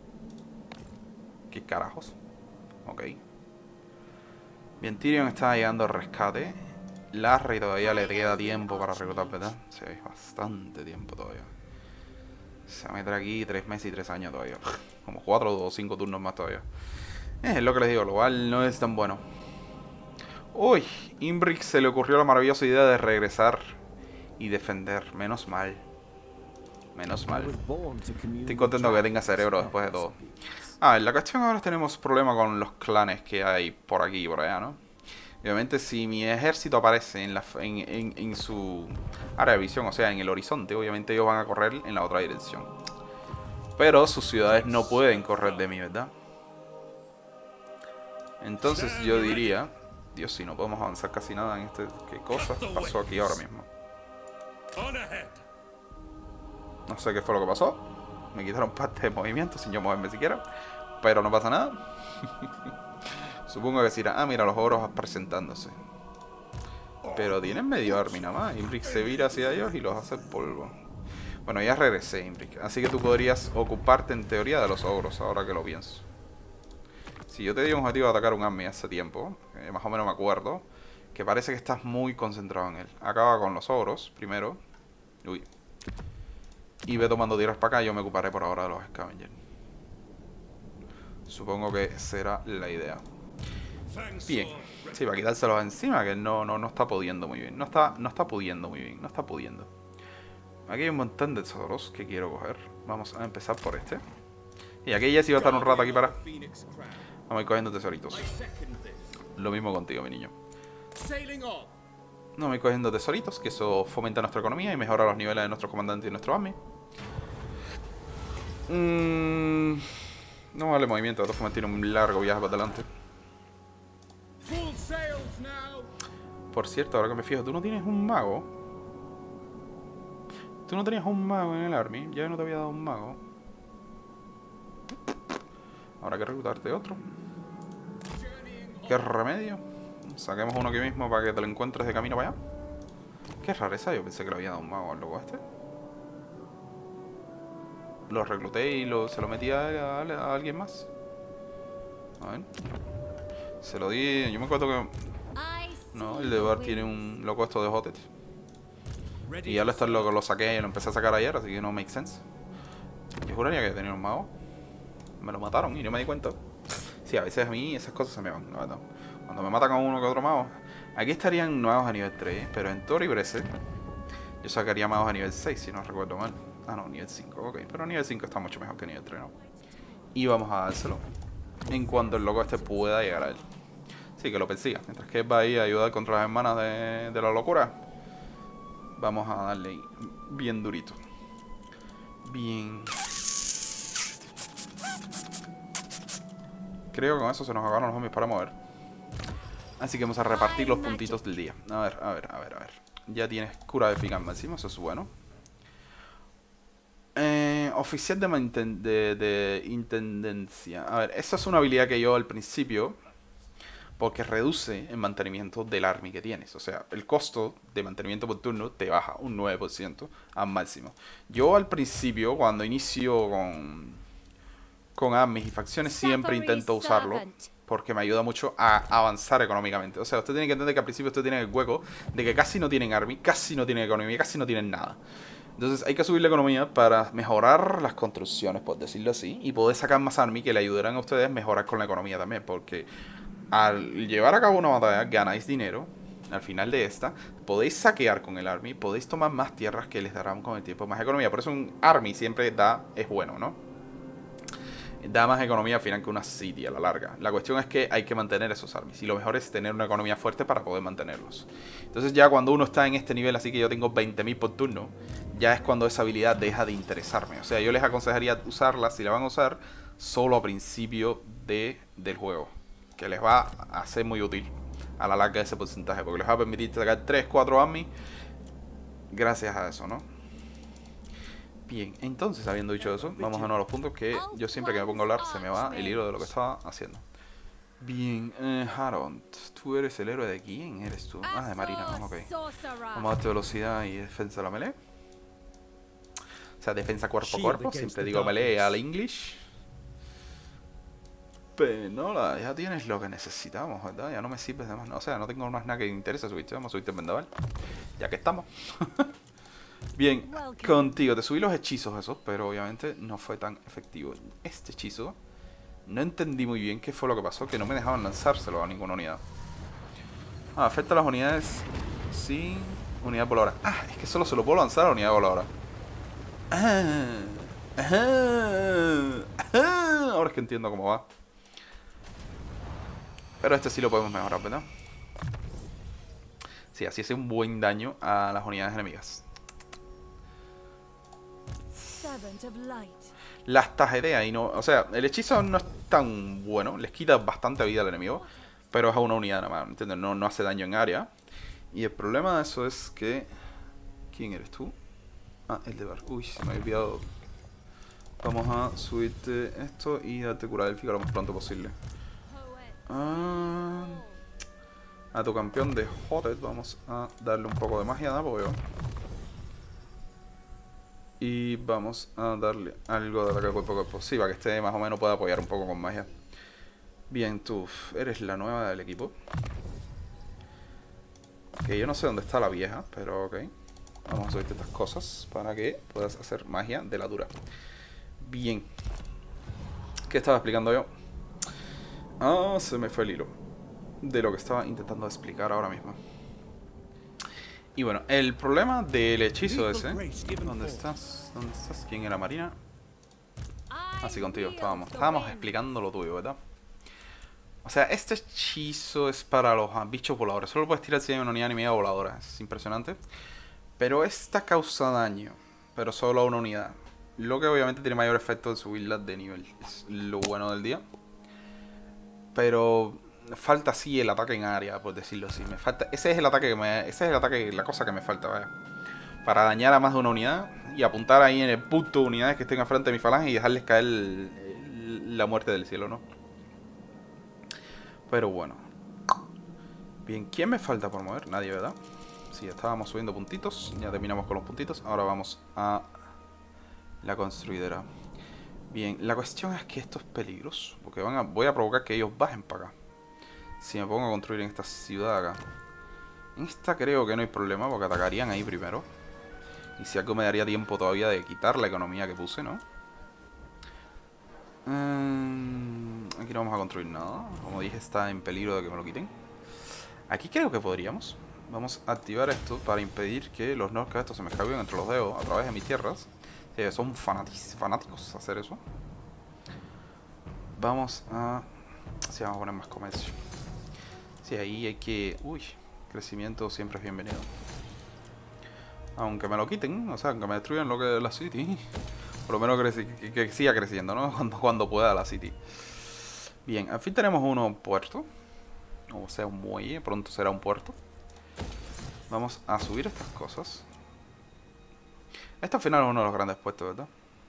¿Qué carajos? Ok. Bien, Tyrion está llegando al rescate. Larry todavía le queda tiempo para reclutar, ¿verdad? Sí, bastante tiempo todavía. Se va a meter aquí tres meses y tres años todavía. Como cuatro o cinco turnos más todavía. Eh, es lo que les digo, lo cual no es tan bueno. Uy, Imbric se le ocurrió la maravillosa idea de regresar y defender. Menos mal. Menos mal. Estoy contento que tenga cerebro después de todo. Ah, en la cuestión ahora tenemos problema con los clanes que hay por aquí y por allá, ¿no? Obviamente si mi ejército aparece en, la, en, en, en su área de visión, o sea, en el horizonte, obviamente ellos van a correr en la otra dirección. Pero sus ciudades no pueden correr de mí, ¿verdad? Entonces yo diría... Dios, si no podemos avanzar casi nada en este... ¿Qué cosa pasó aquí ahora mismo? No sé qué fue lo que pasó. Me quitaron parte de movimiento sin yo moverme siquiera. Pero no pasa nada. Supongo que se irá... Ah, mira, los ogros presentándose. Pero tienen medio army nada más. Imbric se vira hacia ellos y los hace polvo. Bueno, ya regresé, Imbric. Así que tú podrías ocuparte en teoría de los ogros, ahora que lo pienso. Si yo te di un objetivo de atacar un army hace tiempo, eh, más o menos me acuerdo, que parece que estás muy concentrado en él. Acaba con los ogros, primero. Uy. Y ve tomando tierras para acá, yo me ocuparé por ahora de los scavengers. Supongo que será la idea. Bien. Sí, para quitárselos encima, que no, no, no está pudiendo muy bien. No está, no está pudiendo muy bien, no está pudiendo. Aquí hay un montón de tesoros que quiero coger. Vamos a empezar por este. Y aquí ya sí va a estar un rato aquí para... Vamos a ir cogiendo tesoritos. Lo mismo contigo, mi niño. No, me voy cogiendo tesoritos, que eso fomenta nuestra economía y mejora los niveles de nuestros comandantes y nuestro army. Mm, no vale movimiento, de todas formas tiene un largo viaje para adelante. Por cierto, ahora que me fijo, tú no tienes un mago. Tú no tenías un mago en el army, ya no te había dado un mago. Habrá que reclutarte otro. ¿Qué remedio? Saquemos uno aquí mismo para que te lo encuentres de camino para allá. Qué rareza, yo pensé que le había dado un mago al loco este. Lo recluté y lo, se lo metí a, a, a alguien más. A ver. Se lo di, yo me acuerdo que... No, el de Bar tiene un loco esto de Hotet. Y ya lo, está, lo, lo saqué y lo empecé a sacar ayer, así que no make sense. Yo juraría que tenía un mago. Me lo mataron y no me di cuenta. Sí, a veces a mí esas cosas se me van, la verdad. Cuando me matan a uno que otro mago. Aquí estarían magos a nivel tres, pero en Thor y Brese yo sacaría magos a nivel seis, si no recuerdo mal. Ah, no, nivel cinco, ok. Pero nivel cinco está mucho mejor que nivel tres, ¿no? Y vamos a dárselo en cuanto el loco este pueda llegar a él. Sí, que lo persiga. Mientras que él va ahí a ayudar contra las hermanas de, de la locura, vamos a darle ahí bien durito. Bien. Creo que con eso se nos acabaron los zombies para mover. Así que vamos a repartir los puntitos del día. A ver, a ver, a ver, a ver. Ya tienes cura de eficaz máximo, eso es bueno. Eh, oficial de, de, de intendencia. A ver, esa es una habilidad que yo al principio... Porque reduce el mantenimiento del army que tienes. O sea, el costo de mantenimiento por turno te baja un nueve por ciento al máximo. Yo al principio, cuando inicio con, con armies y facciones, siempre intento usarlo. Porque me ayuda mucho a avanzar económicamente. O sea, usted tiene que entender que al principio usted tiene el hueco de que casi no tienen army, casi no tienen economía, casi no tienen nada. Entonces hay que subir la economía para mejorar las construcciones, por decirlo así. Y poder sacar más army que le ayudarán a ustedes a mejorar con la economía también. Porque... al llevar a cabo una batalla ganáis dinero al final de esta, podéis saquear con el army, podéis tomar más tierras que les darán con el tiempo más economía. Por eso un army siempre da, es bueno, ¿no? Da más economía al final que una city a la larga. La cuestión es que hay que mantener esos armies. Y lo mejor es tener una economía fuerte para poder mantenerlos. Entonces ya cuando uno está en este nivel, así que yo tengo veinte mil por turno, ya es cuando esa habilidad deja de interesarme. O sea, yo les aconsejaría usarla, si la van a usar, solo a principio de, del juego. Que les va a ser muy útil a la larga ese porcentaje. Porque les va a permitir sacar tres, cuatro armies gracias a eso, ¿no? Bien, entonces, habiendo dicho eso, vamos a uno de los puntos que yo siempre que me pongo a hablar se me va el hilo de lo que estaba haciendo. Bien, eh, Harold, ¿tú eres el héroe de quién eres tú? Ah, de Marina, ok. Vamos a darte velocidad y defensa a la melee. O sea, defensa cuerpo a cuerpo, siempre digo melee al English. Penola, ya tienes lo que necesitamos, ¿verdad? Ya no me sirves de más, no, o sea, no tengo más nada que me interese subirte, vamos a subirte en vendaval. Ya que estamos. Bien, contigo, te subí los hechizos esos, pero obviamente no fue tan efectivo. Este hechizo, no entendí muy bien qué fue lo que pasó, que no me dejaban lanzárselo a ninguna unidad. Ah, afecta a las unidades sin unidad voladora. Ah, es que solo se lo puedo lanzar a la unidad voladora. Ah, ajá, ajá. Ahora es que entiendo cómo va. Pero este sí lo podemos mejorar, ¿verdad? Sí, así hace un buen daño a las unidades enemigas. Las tajedea y no... O sea, el hechizo no es tan bueno. Les quita bastante vida al enemigo. Pero es a una unidad nada más, ¿entiendes? No, no hace daño en área. Y el problema de eso es que... ¿Quién eres tú? Ah, el de Bar. Uy, se me había olvidado. Vamos a subirte esto y darte cura élfica lo más pronto posible. Ah, a tu campeón de Hothead vamos a darle un poco de magia de apoyo. Y vamos a darle algo de ataque cuerpo a cuerpo. Sí, para que este más o menos pueda apoyar un poco con magia. Bien, tú eres la nueva del equipo. Que yo no sé dónde está la vieja, pero ok. Vamos a subirte estas cosas para que puedas hacer magia de la dura. Bien. ¿Qué estaba explicando yo? Ah, se me fue el hilo de lo que estaba intentando explicar ahora mismo. Y bueno, el problema del hechizo ese... ¿Dónde estás? ¿Dónde estás? ¿Quién era Marina? Así contigo estábamos. Estábamos explicando lo tuyo, ¿verdad? O sea, este hechizo es para los bichos voladores. Solo puedes tirar si hay una unidad enemiga voladora. Es impresionante. Pero esta causa daño, pero solo a una unidad. Lo que obviamente tiene mayor efecto de subirla de nivel. Es lo bueno del día. Pero... falta sí el ataque en área, por decirlo así. Me falta, ese es el ataque que me, ese es el ataque, la cosa que me falta, vaya. Para dañar a más de una unidad y apuntar ahí en el punto de unidades que estén enfrente de mi falange y dejarles caer el, el, la muerte del cielo, ¿no? Pero bueno. Bien, ¿quién me falta por mover? Nadie, ¿verdad? Sí, estábamos subiendo puntitos. Ya terminamos con los puntitos. Ahora vamos a la construidora. Bien, la cuestión es que esto es peligroso, porque van a, voy a provocar que ellos bajen para acá. Si me pongo a construir en esta ciudad acá. En esta creo que no hay problema, porque atacarían ahí primero. Y si algo me daría tiempo todavía de quitar la economía que puse, ¿no? Um, aquí no vamos a construir nada. Como dije, está en peligro de que me lo quiten. Aquí creo que podríamos. Vamos a activar esto para impedir que los Norcas estos se me escapen entre los dedos a través de mis tierras. Sí, son fanáticos, fanáticos hacer eso. Vamos a... sí, vamos a poner más comercio. Sí, ahí hay que... uy, crecimiento siempre es bienvenido. Aunque me lo quiten, o sea, aunque me destruyan lo que es la city. Por lo menos que, que, que siga creciendo, ¿no? Cuando, cuando pueda la city. Bien, al fin tenemos uno puerto. O sea, un muelle, pronto será un puerto. Vamos a subir estas cosas. Este al final es uno de los grandes puestos, ¿verdad?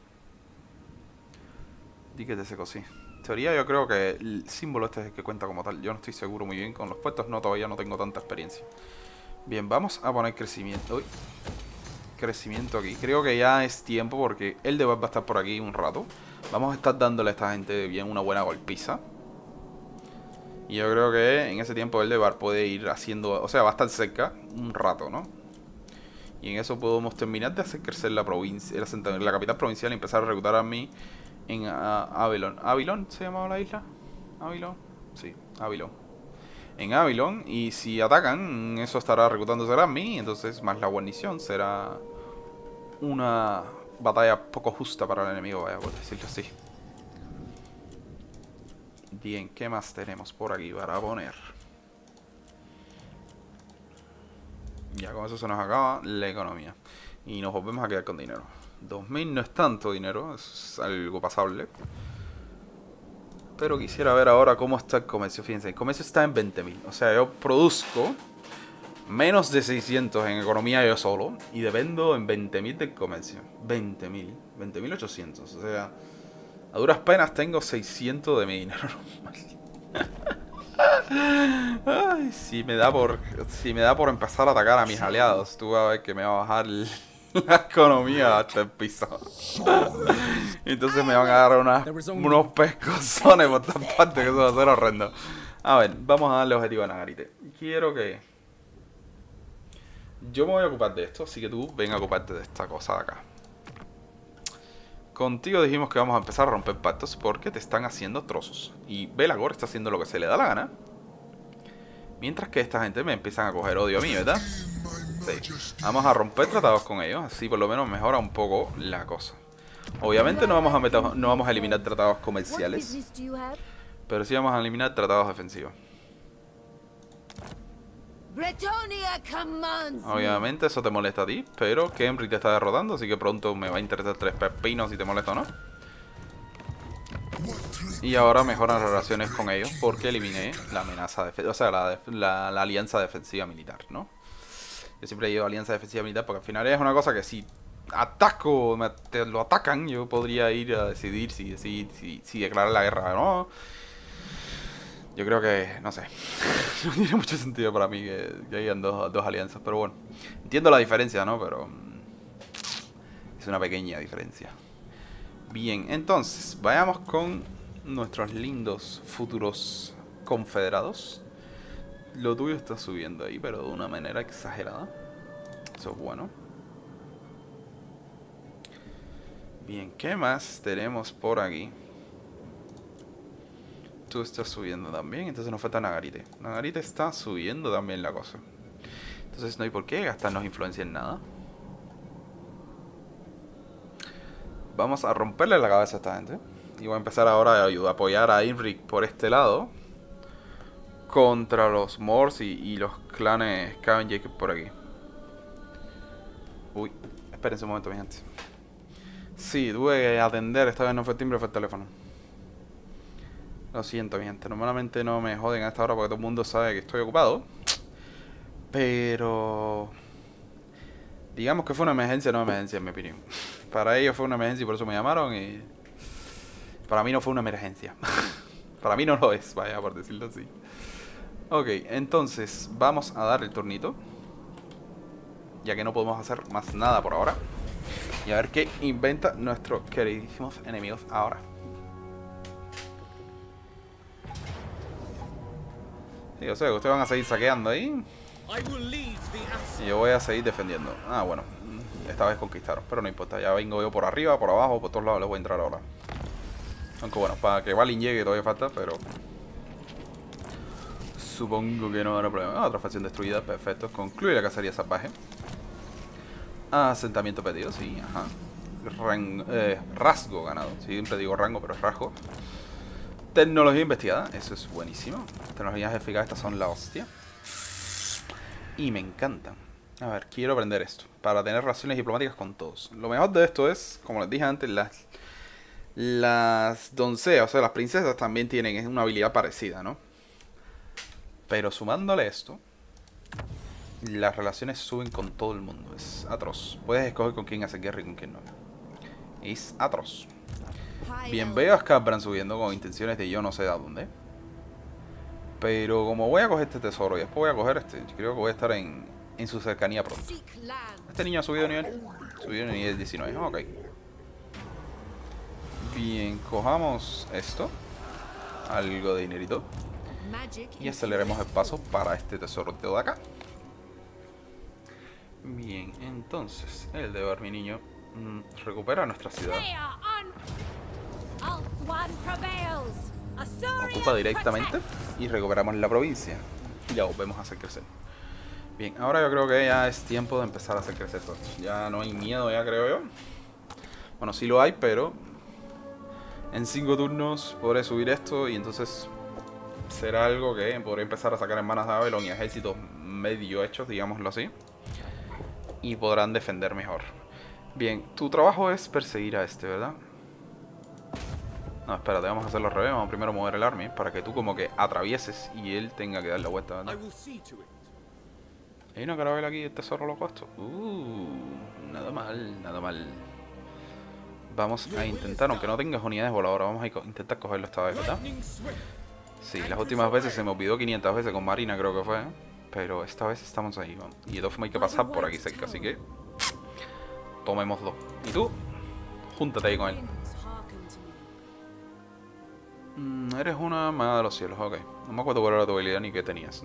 Dique seco, sí. En teoría yo creo que el símbolo este es el que cuenta como tal. Yo no estoy seguro muy bien con los puestos, no, todavía no tengo tanta experiencia. Bien, vamos a poner crecimiento. Uy. Crecimiento aquí. Creo que ya es tiempo porque el de va a estar por aquí un rato. Vamos a estar dándole a esta gente bien una buena golpiza. Y yo creo que en ese tiempo el de Bar puede ir haciendo... o sea, va a estar cerca un rato, ¿no? Y en eso podemos terminar de hacer crecer la provincia, la, la capital provincial y empezar a reclutar a mí en uh, Avalon. ¿Avalon se llamaba la isla? ¿Avalon? Sí, Avalon. en Avilon. Y si atacan, eso estará reclutándose a mí. Entonces, más la guarnición será una batalla poco justa para el enemigo, vaya, por decirlo así. Bien, ¿qué más tenemos por aquí para poner? Ya con eso se nos acaba la economía. Y nos volvemos a quedar con dinero. dos mil no es tanto dinero, es algo pasable. Pero quisiera ver ahora cómo está el comercio. Fíjense, el comercio está en veinte mil. O sea, yo produzco menos de seiscientos en economía yo solo. Y dependo en veinte mil del comercio. veinte mil, veinte mil ochocientos. O sea, a duras penas tengo seiscientos de mi dinero. Ay, si me da por si me da por empezar a atacar a mis aliados, tú vas a ver que me va a bajar el, la economía hasta el piso. Entonces me van a dar una, unos pescozones por todas partes, que eso va a ser horrendo. A ver, vamos a darle objetivo a Nagarite. Quiero que... Yo me voy a ocupar de esto, así que tú ven a ocuparte de esta cosa de acá. Contigo dijimos que vamos a empezar a romper pactos porque te están haciendo trozos. Y Belagor está haciendo lo que se le da la gana. Mientras que esta gente me empiezan a coger odio a mí, ¿verdad? Sí. Vamos a romper tratados con ellos, así por lo menos mejora un poco la cosa. Obviamente no vamos a, meter, no vamos a eliminar tratados comerciales, pero sí vamos a eliminar tratados defensivos. Obviamente eso te molesta a ti, pero Khemri te está derrotando, así que pronto me va a interesar tres pepinos si te molesta o no. Y ahora mejoran las relaciones con ellos porque eliminé la amenaza, de, o sea, la, la, la alianza defensiva militar, ¿no? Yo siempre he ido a alianza defensiva militar porque al final es una cosa que si ataco, me, te lo atacan, yo podría ir a decidir si, si, si, si declarar la guerra o no. Yo creo que, no sé, no tiene mucho sentido para mí que, que hayan dos, dos alianzas, pero bueno, entiendo la diferencia, ¿no? Pero es una pequeña diferencia. Bien, entonces, vayamos con nuestros lindos futuros confederados. Lo tuyo está subiendo ahí, pero de una manera exagerada. Eso es bueno. Bien, ¿qué más tenemos por aquí? Tú estás subiendo también, entonces nos falta Nagarite. Nagarite está subiendo también la cosa. Entonces no hay por qué gastarnos influencia en nada. Vamos a romperle la cabeza a esta gente. Y voy a empezar ahora a apoyar a Imrik por este lado. Contra los Moors y, y los clanes Caven Jacob por aquí. Uy, espérense un momento, mi gente. Sí, tuve que atender, esta vez no fue el timbre, fue el teléfono. Lo siento, mi gente, normalmente no me joden a esta hora porque todo el mundo sabe que estoy ocupado. Pero... digamos que fue una emergencia, no emergencia en mi opinión. Para ellos fue una emergencia y por eso me llamaron y... para mí no fue una emergencia. Para mí no lo es, vaya, por decirlo así. Ok, entonces vamos a dar el turnito. Ya que no podemos hacer más nada por ahora. Y a ver qué inventa nuestros queridísimos enemigos ahora. Sí, o sea, que ustedes van a seguir saqueando ahí. Y yo voy a seguir defendiendo. Ah, bueno, esta vez conquistaron, pero no importa. Ya vengo yo por arriba, por abajo, por todos lados les voy a entrar ahora. Aunque bueno, para que Balin llegue todavía falta, pero... supongo que no habrá problema. Ah, otra facción destruida, perfecto. Concluye la cacería salvaje. Asentamiento perdido, sí, ajá. Ran eh, rasgo ganado. Siempre digo rango, pero es rasgo. Tecnología investigada, eso es buenísimo. Tecnologías eficaces, estas son la hostia. Y me encantan. A ver, quiero aprender esto para tener relaciones diplomáticas con todos. Lo mejor de esto es, como les dije antes, las las doncellas, o sea, las princesas también tienen una habilidad parecida, ¿no? Pero sumándole esto, las relaciones suben con todo el mundo. Es atroz. Puedes escoger con quién hacer guerra y con quién no. Es atroz. Bien, veo a Scabran subiendo con intenciones de yo no sé a dónde. Pero como voy a coger este tesoro y después voy a coger este, yo creo que voy a estar en, en su cercanía pronto. Este niño ha subido de nivel. Subido de nivel diecinueve, ok. Bien, cojamos esto. Algo de dinerito. Y aceleremos el paso para este tesoro de acá. Bien, entonces, el deber, mi niño, mmm, recupera nuestra ciudad. Ocupa directamente y recuperamos la provincia. Y ya volvemos a hacer crecer. Bien, ahora yo creo que ya es tiempo de empezar a hacer crecer todo esto. Ya no hay miedo, ya creo yo. Bueno, sí lo hay, pero en cinco turnos podré subir esto y entonces será algo que podré empezar a sacar hermanas de Avalon y ejércitos medio hechos, digámoslo así. Y podrán defender mejor. Bien, tu trabajo es perseguir a este, ¿verdad? No, espérate, vamos a hacerlo al revés. Vamos primero a mover el army para que tú como que atravieses y él tenga que dar la vuelta, ¿verdad? Hay una caravela aquí, el tesoro loco esto. Uh, nada mal, nada mal. Vamos a intentar, aunque no tengas unidades voladoras, vamos a intentar cogerlo esta vez, ¿verdad? Sí, las últimas veces se me olvidó quinientas veces con Marina, creo que fue, ¿eh? Pero esta vez estamos ahí, ¿no? Y de todas formas hay que pasar por aquí cerca, así que tomémoslo. ¿Y tú? Júntate ahí con él. Mm, eres una maga de los cielos, ok. No me acuerdo cuál era tu habilidad ni qué tenías.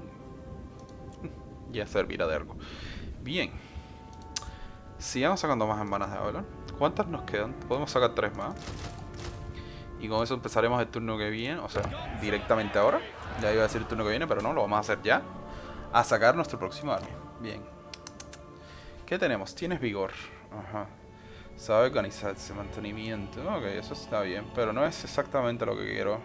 Ya servirá de algo. Bien. Sigamos sacando más hermanas de Avalon. ¿Cuántas nos quedan? Podemos sacar tres más. Y con eso empezaremos el turno que viene. O sea, directamente ahora. Ya iba a decir el turno que viene, pero no, lo vamos a hacer ya. A sacar nuestro próximo army. Bien. ¿Qué tenemos? Tienes vigor. Ajá. Sabe organizarse, mantenimiento. Ok, eso está bien. Pero no es exactamente lo que quiero.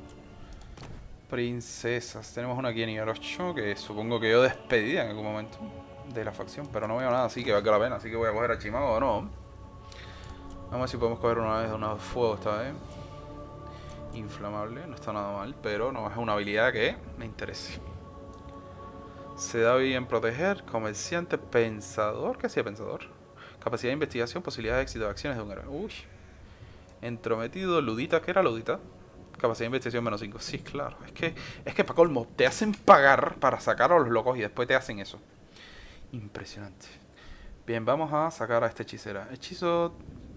Princesas. Tenemos una aquí en nivel ocho que supongo que yo despedida en algún momento de la facción. Pero no veo nada así que valga la pena. Así que voy a coger a Chimago o no. Vamos a ver si podemos coger una vez una de fuego esta vez. Inflamable. No está nada mal. Pero no es una habilidad que me interese. Se da bien proteger. Comerciante. Pensador. ¿Qué hacía pensador? Capacidad de investigación. Posibilidad de éxito de acciones de un héroe. Uy. Entrometido. Ludita. ¿Qué era Ludita? Capacidad de investigación menos cinco. Sí, claro. Es que, es que para colmo, te hacen pagar para sacar a los locos y después te hacen eso. Impresionante. Bien, vamos a sacar a esta hechicera. Hechizo...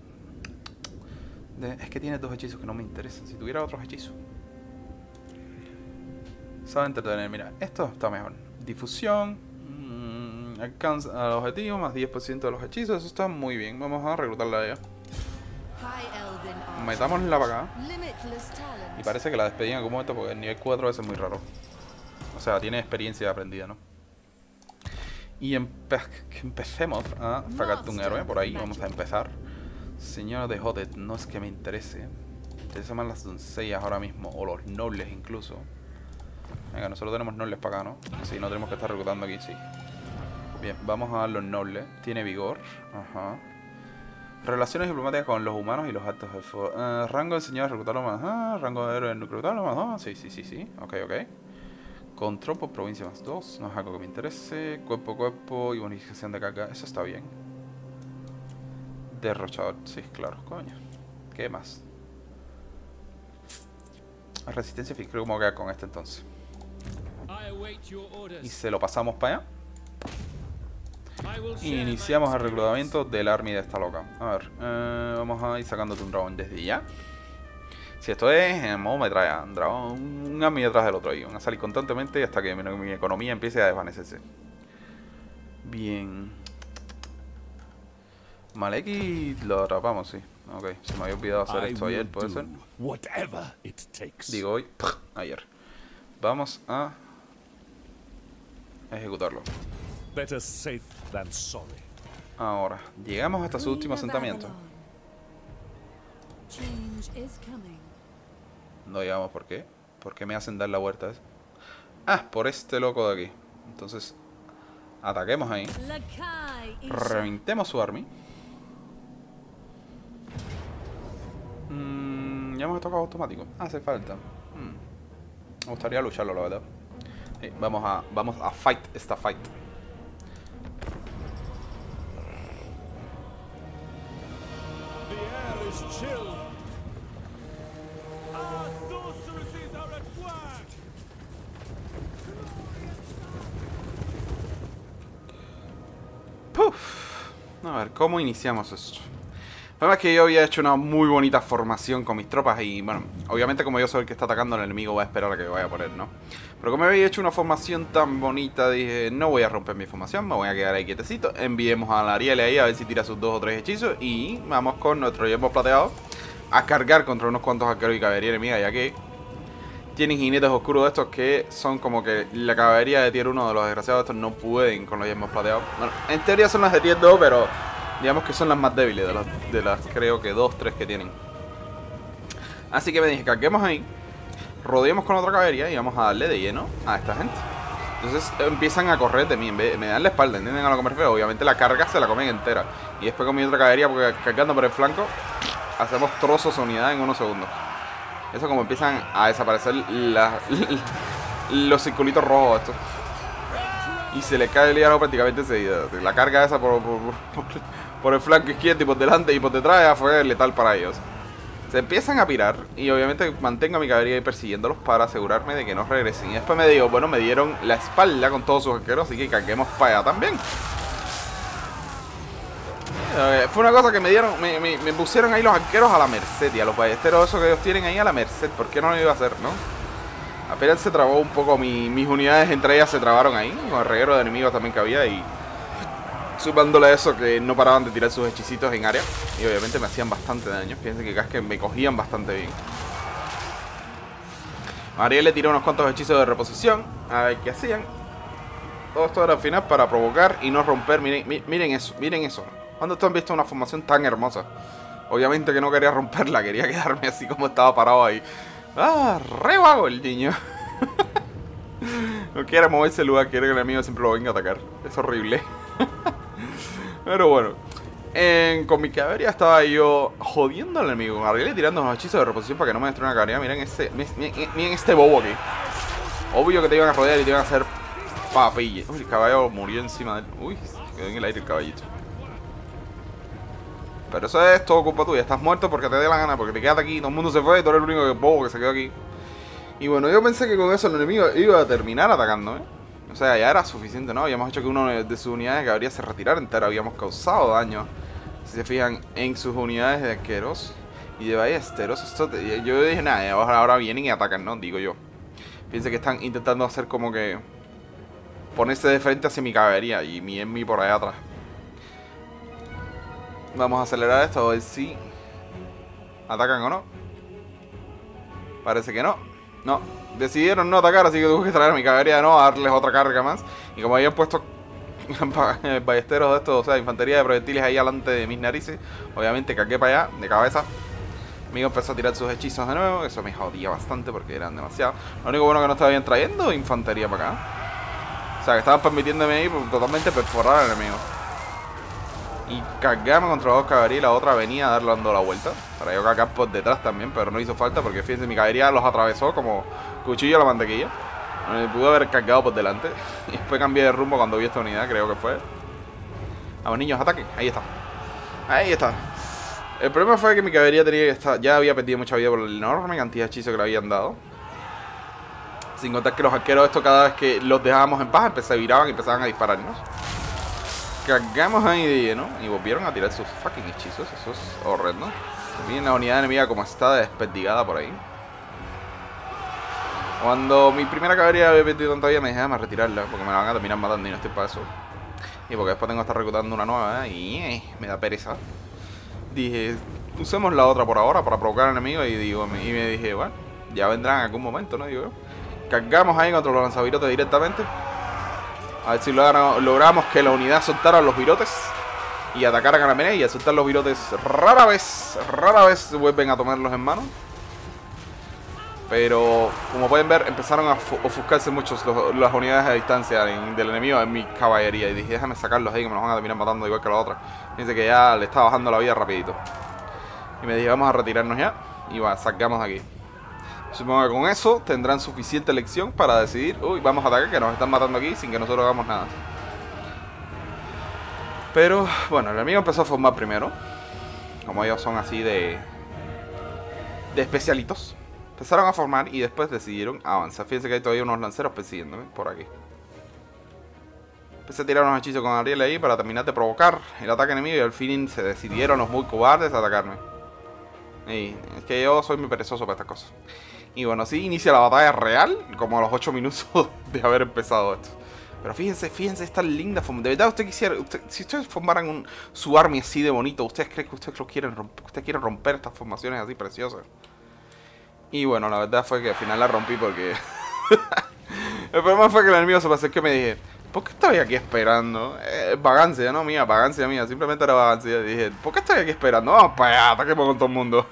De, es que tiene dos hechizos que no me interesan. Si tuviera otros hechizos. Sabe entretener. Mira, esto está mejor. Difusión. Mmm, alcanza al objetivo. Más diez por ciento de los hechizos. Eso está muy bien. Vamos a reclutarla a ella. Metámosla para acá. Y parece que la despedí en algún momento porque el nivel cuatro es muy raro. O sea, tiene experiencia aprendida, ¿no? Y empe empecemos a sacarte un héroe. Por ahí vamos a empezar. Señora de Hotet, no es que me interese. Me interesan más las doncellas ahora mismo. O los nobles incluso. Venga, nosotros tenemos nobles para acá, ¿no? Sí, no tenemos que estar reclutando aquí, sí. Bien, vamos a dar los nobles. Tiene vigor. Ajá. Relaciones diplomáticas con los humanos y los altos jefes. Uh, rango de señor reclutarlo más. Ah, rango de héroe reclutarlo más. Ah, sí, sí, sí, sí. Ok, ok. Control por provincia más dos. No es algo que me interese. Cuerpo a cuerpo y bonificación de carga. Eso está bien. Derrochador. Sí, claro. Coño. ¿Qué más? Resistencia física. ¿Cómo queda con este entonces? Y se lo pasamos para allá. Y iniciamos el reclutamiento del army de esta loca. A ver, eh, vamos a ir sacándote un dragón desde ya. Si esto es en modo metralla, un dragón, un army detrás del otro ahí. Van a salir constantemente hasta que mi, mi economía empiece a desvanecerse. Bien. Maleki lo atrapamos, sí. Ok, se me había olvidado hacer esto ayer, ¿puede ser? Digo hoy, ayer. Vamos a ejecutarlo. Better safe than sorry. Ahora, llegamos hasta su último asentamiento. No llegamos, ¿por qué? ¿Por qué me hacen dar la vuelta? Ah, por este loco de aquí. Entonces, ataquemos ahí. Reventemos su army. Mm, ya hemos tocado automático. Hace falta. Mm. Me gustaría lucharlo, la verdad. Sí, vamos a, vamos a fight esta fight. Puf. A ver, ¿cómo iniciamos esto? El problema es que yo había hecho una muy bonita formación con mis tropas y, bueno, obviamente como yo soy el que está atacando al enemigo voy a esperar a que vaya a poner, ¿no? Pero como había hecho una formación tan bonita, dije, no voy a romper mi formación, me voy a quedar ahí quietecito. Enviemos a la Ariel ahí a ver si tira sus dos o tres hechizos y vamos con nuestro yermo plateado a cargar contra unos cuantos arqueros y caballería enemiga, ya que tienen jinetes oscuros de estos que son como que la caballería de tier uno de los desgraciados estos no pueden con los yelmos plateados. Bueno, en teoría son las de tier dos, pero digamos que son las más débiles de las, de las creo que dos, tres que tienen. Así que me dije, carguemos ahí, rodeemos con otra caballería y vamos a darle de lleno a esta gente. Entonces empiezan a correr de mí, en vez, me dan la espalda, ¿entienden a lo que me refiero? Obviamente la carga se la comen entera. Y después con mi otra caballería, porque cargando por el flanco, hacemos trozos de unidad en unos segundos. Eso como empiezan a desaparecer la, los circulitos rojos estos. Y se le cae el hierro prácticamente enseguida. La carga esa por, por, por, por el flanco izquierdo y por delante y por detrás ya fue letal para ellos. Se empiezan a pirar y obviamente mantengo a mi caballería ahí persiguiéndolos para asegurarme de que no regresen. Y después me digo, bueno, me dieron la espalda con todos sus arqueros, así que carguemos para allá también. Eh, fue una cosa que me dieron, me, me, me pusieron ahí los arqueros a la merced y a los ballesteros esos que ellos tienen ahí a la merced. ¿Por qué no lo iba a hacer, no? Apenas se trabó un poco, mi, mis unidades entre ellas se trabaron ahí, con el reguero de enemigos también que había y... sumándole a eso que no paraban de tirar sus hechicitos en área. Y obviamente me hacían bastante daño. Fíjense que casi que me cogían bastante bien. Ariel le tiró unos cuantos hechizos de reposición. A ver qué hacían. Todo esto era al final para provocar y no romper. Miren, mi, miren eso, miren eso. ¿Cuándo ustedes han visto una formación tan hermosa? Obviamente que no quería romperla, quería quedarme así como estaba parado ahí. Ah, re vago el niño. No quiere moverse el lugar, quiere que el enemigo siempre lo venga a atacar. Es horrible. Pero bueno, en, con mi caballería estaba yo jodiendo al enemigo, con Ariel tirando unos hechizos de reposición para que no me destruya una caballería. Miren este, miren, miren este bobo aquí. Obvio que te iban a rodear y te iban a hacer papilla. Uy, el caballo murió encima de él. Uy, quedó en el aire el caballito. Pero eso es todo culpa tuya, estás muerto porque te dé la gana, porque te quedaste aquí, todo el mundo se fue y tú eres el único que bobo que se quedó aquí. Y bueno, yo pensé que con eso el enemigo iba a terminar atacando, ¿eh? O sea, ya era suficiente, ¿no? Habíamos hecho que uno de sus unidades de caballería se retirara entera. Habíamos causado daño, si se fijan, en sus unidades de arqueros y de ballesteros. Esto te, yo dije, nada, ahora vienen y atacan, ¿no? Digo yo. Fíjense que están intentando hacer como que... ponerse de frente hacia mi caballería y mi enemy por allá atrás. Vamos a acelerar esto, a ver si... ¿atacan o no? Parece que no. No, decidieron no atacar, así que tuve que traer a mi caballería de nuevo a darles otra carga más. Y como habían puesto ballesteros de estos, o sea, infantería de proyectiles ahí delante de mis narices, obviamente cargué para allá, de cabeza. El amigo empezó a tirar sus hechizos de nuevo, eso me jodía bastante porque eran demasiados. Lo único bueno que no estaban trayendo infantería para acá. O sea, que estaban permitiéndome ir totalmente perforar al enemigo. Y cargamos contra dos caballerías y la otra venía a darle dando la vuelta. Para yo cargar por detrás también, pero no hizo falta porque fíjense, mi caballería los atravesó como cuchillo a la mantequilla. Me pudo haber cargado por delante. Y después cambié de rumbo cuando vi esta unidad, creo que fue. Vamos niños, ataquen. Ahí está. Ahí está. El problema fue que mi caballería tenía que estar, ya había perdido mucha vida por la enorme cantidad de hechizos que le habían dado. Sin contar que los arqueros estos cada vez que los dejábamos en paz, se viraban y empezaban a dispararnos. Cargamos ahí de lleno y volvieron a tirar sus fucking hechizos. Eso es horrendo. Miren la unidad enemiga como está desperdigada por ahí. Cuando mi primera caballería había perdido tanta vida, me dije, déjame retirarla porque me la van a terminar matando y no estoy para eso. Y porque después tengo que estar reclutando una nueva, ¿eh? Y eh, me da pereza. Dije, usemos la otra por ahora para provocar al enemigo. Y digo, y me dije, bueno, ya vendrán en algún momento, ¿no? Digo, cargamos ahí contra los lanzavirotes directamente. A ver si logramos, logramos que la unidad soltara los virotes y atacaran a la menea. Y al soltar los virotes rara vez, rara vez vuelven a tomarlos en mano. Pero como pueden ver, empezaron a ofuscarse mucho los, las unidades a distancia en, del enemigo en mi caballería. Y dije, déjame sacarlos ahí que me los van a terminar matando igual que la otra. Fíjense que ya le está bajando la vida rapidito. Y me dije, vamos a retirarnos ya. Y va, sacamos de aquí. Supongo que con eso tendrán suficiente elección para decidir, uy, vamos a atacar que nos están matando aquí sin que nosotros hagamos nada. Pero, bueno, el enemigo empezó a formar primero. Como ellos son así de... de especialitos. Empezaron a formar y después decidieron avanzar. Fíjense que hay todavía unos lanceros persiguiéndome por aquí. Empecé a tirar unos hechizos con Ariel ahí para terminar de provocar el ataque enemigo y al fin se decidieron los muy cobardes a atacarme. Y es que yo soy muy perezoso para estas cosas. Y bueno, así inicia la batalla real, como a los ocho minutos de haber empezado esto. Pero fíjense, fíjense esta linda forma. De verdad, usted quisiera, usted, si ustedes formaran un, su army así de bonito, ¿ustedes creen que ustedes lo quieren romper? ¿Ustedes quieren romper estas formaciones así preciosas? Y bueno, la verdad fue que al final la rompí porque... el problema fue que el enemigo se pasó, es que me dije, ¿por qué estoy aquí esperando? Eh, vagancia, no mía, vagancia mía, simplemente era vagancia. Y dije, ¿por qué estoy aquí esperando? Vamos para allá, ataquemos con todo el mundo.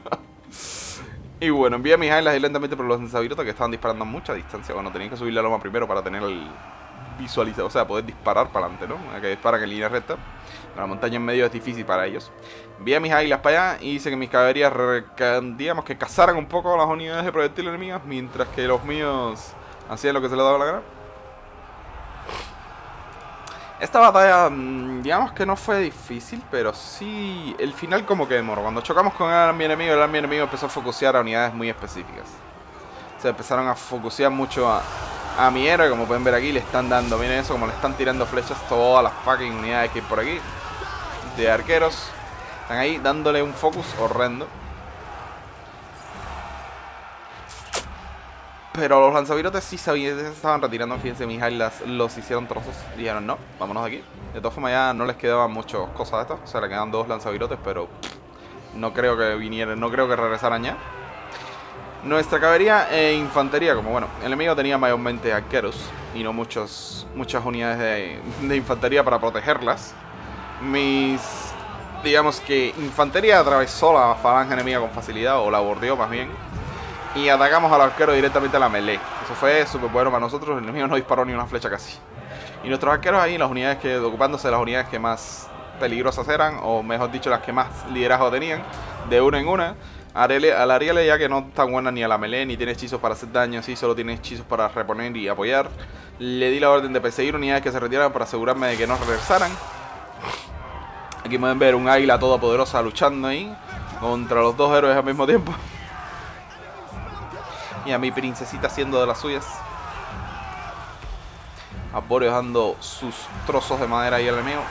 Y bueno, envié mis islas ahí lentamente por los lanzavirotas que estaban disparando a mucha distancia. Bueno, tenían que subir la loma primero para tener el visualizador, o sea, poder disparar para adelante, ¿no? Que disparan en línea recta. La montaña en medio es difícil para ellos. Envié mis águilas para allá y hice que mis caballerías, digamos, que cazaran un poco las unidades de proyectiles enemigas, mientras que los míos hacían lo que se les daba la gana. Esta batalla, digamos que no fue difícil, pero sí el final como que demoró. Cuando chocamos con el army enemigo, el army enemigo empezó a focusear a unidades muy específicas. O sea, empezaron a focusear mucho a, a mi héroe, como pueden ver aquí, le están dando, miren eso, como le están tirando flechas todas las fucking unidades que hay por aquí. De arqueros. Están ahí dándole un focus horrendo. Pero los lanzavirotes sí sabían, se estaban retirando. Fíjense, mis islas los hicieron trozos. Dijeron, no, vámonos de aquí. De todas formas ya no les quedaban muchas cosas de estas. O sea, le quedan dos lanzavirotes, pero no creo que vinieran, no creo que regresaran ya. Nuestra caballería e infantería, como bueno, el enemigo tenía mayormente arqueros y no muchos, muchas unidades de, de infantería para protegerlas. Mis, digamos que infantería atravesó la falange enemiga con facilidad, o la bordeó más bien. Y atacamos al arquero directamente a la melee. Eso fue súper bueno para nosotros. El enemigo no disparó ni una flecha casi. Y nuestros arqueros ahí, las unidades que, ocupándose de las unidades que más peligrosas eran, o mejor dicho, las que más liderazgo tenían, de una en una. A la Ariel, ya que no está buena ni a la melee, ni tiene hechizos para hacer daño, así solo tiene hechizos para reponer y apoyar. Le di la orden de perseguir unidades que se retiraran para asegurarme de que no regresaran. Aquí pueden ver un águila todopoderosa luchando ahí contra los dos héroes al mismo tiempo. Y a mi princesita haciendo de las suyas. Arboreos dando sus trozos de madera ahí al enemigo.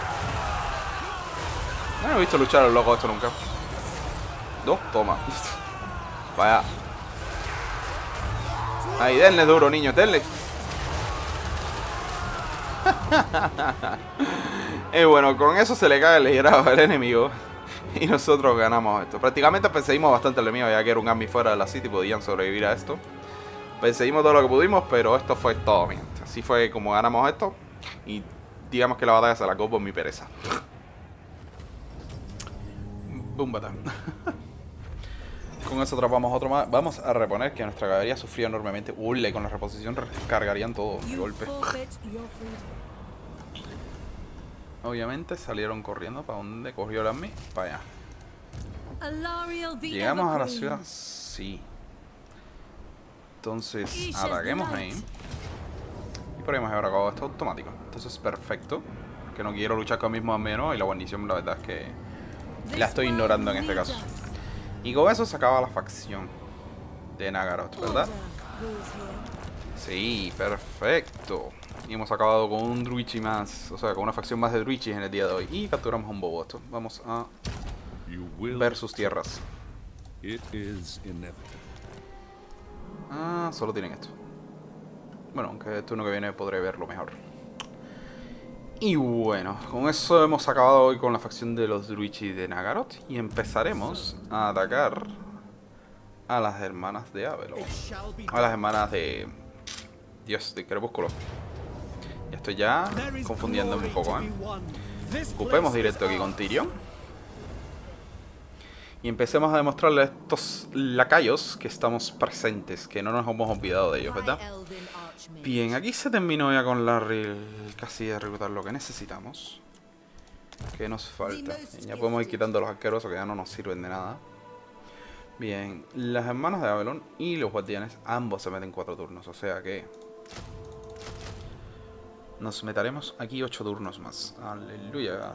No he visto luchar al loco esto nunca. Dos, toma. Vaya. Ahí, denle duro, niños, denle. Y bueno, con eso se le cae el liderazgo al enemigo. Y nosotros ganamos esto. Prácticamente perseguimos bastante al enemigo, ya que era un army fuera de la city y podían sobrevivir a esto. Perseguimos todo lo que pudimos, pero esto fue todo, mira. Así fue como ganamos esto. Y digamos que la batalla se la acabó por mi pereza. Boom, batán. Con eso atrapamos otro más. Vamos a reponer que nuestra caballería sufrió enormemente. Uy, con la reposición cargarían todo de golpe. Obviamente salieron corriendo. ¿Para dónde cogió el army? Para allá. Llegamos a la ciudad. Sí. Entonces, ataquemos ahí. Y por ahí hemos acabado esto automático. Entonces, perfecto. Que no quiero luchar con el mismo army, ¿no? Y la guarnición, la verdad es que la estoy ignorando en este caso. Y con eso se acaba la facción de Nagaroth, ¿verdad? Sí, perfecto. Y hemos acabado con un Druichi más, o sea, con una facción más de Druichis en el día de hoy. Y capturamos a un bobo esto. Vamos a ver sus tierras. Ah, solo tienen esto. Bueno, aunque este uno que viene podré verlo mejor. Y bueno, con eso hemos acabado hoy con la facción de los Druichi de Nagaroth. Y empezaremos a atacar a las hermanas de Avelon. A las hermanas de... Dios, de Crepúsculo. Ya estoy ya confundiéndome un poco, ¿eh? Ocupemos directo aquí con Tyrion. Y empecemos a demostrarle a estos lacayos que estamos presentes, que no nos hemos olvidado de ellos, ¿verdad? Bien, aquí se terminó ya con la casi de reclutar lo que necesitamos. ¿Qué nos falta? Ya podemos ir quitando los arqueros que ya no nos sirven de nada. Bien, las hermanas de Avelon y los guardianes ambos se meten cuatro turnos, o sea que nos meteremos aquí ocho turnos más. Aleluya.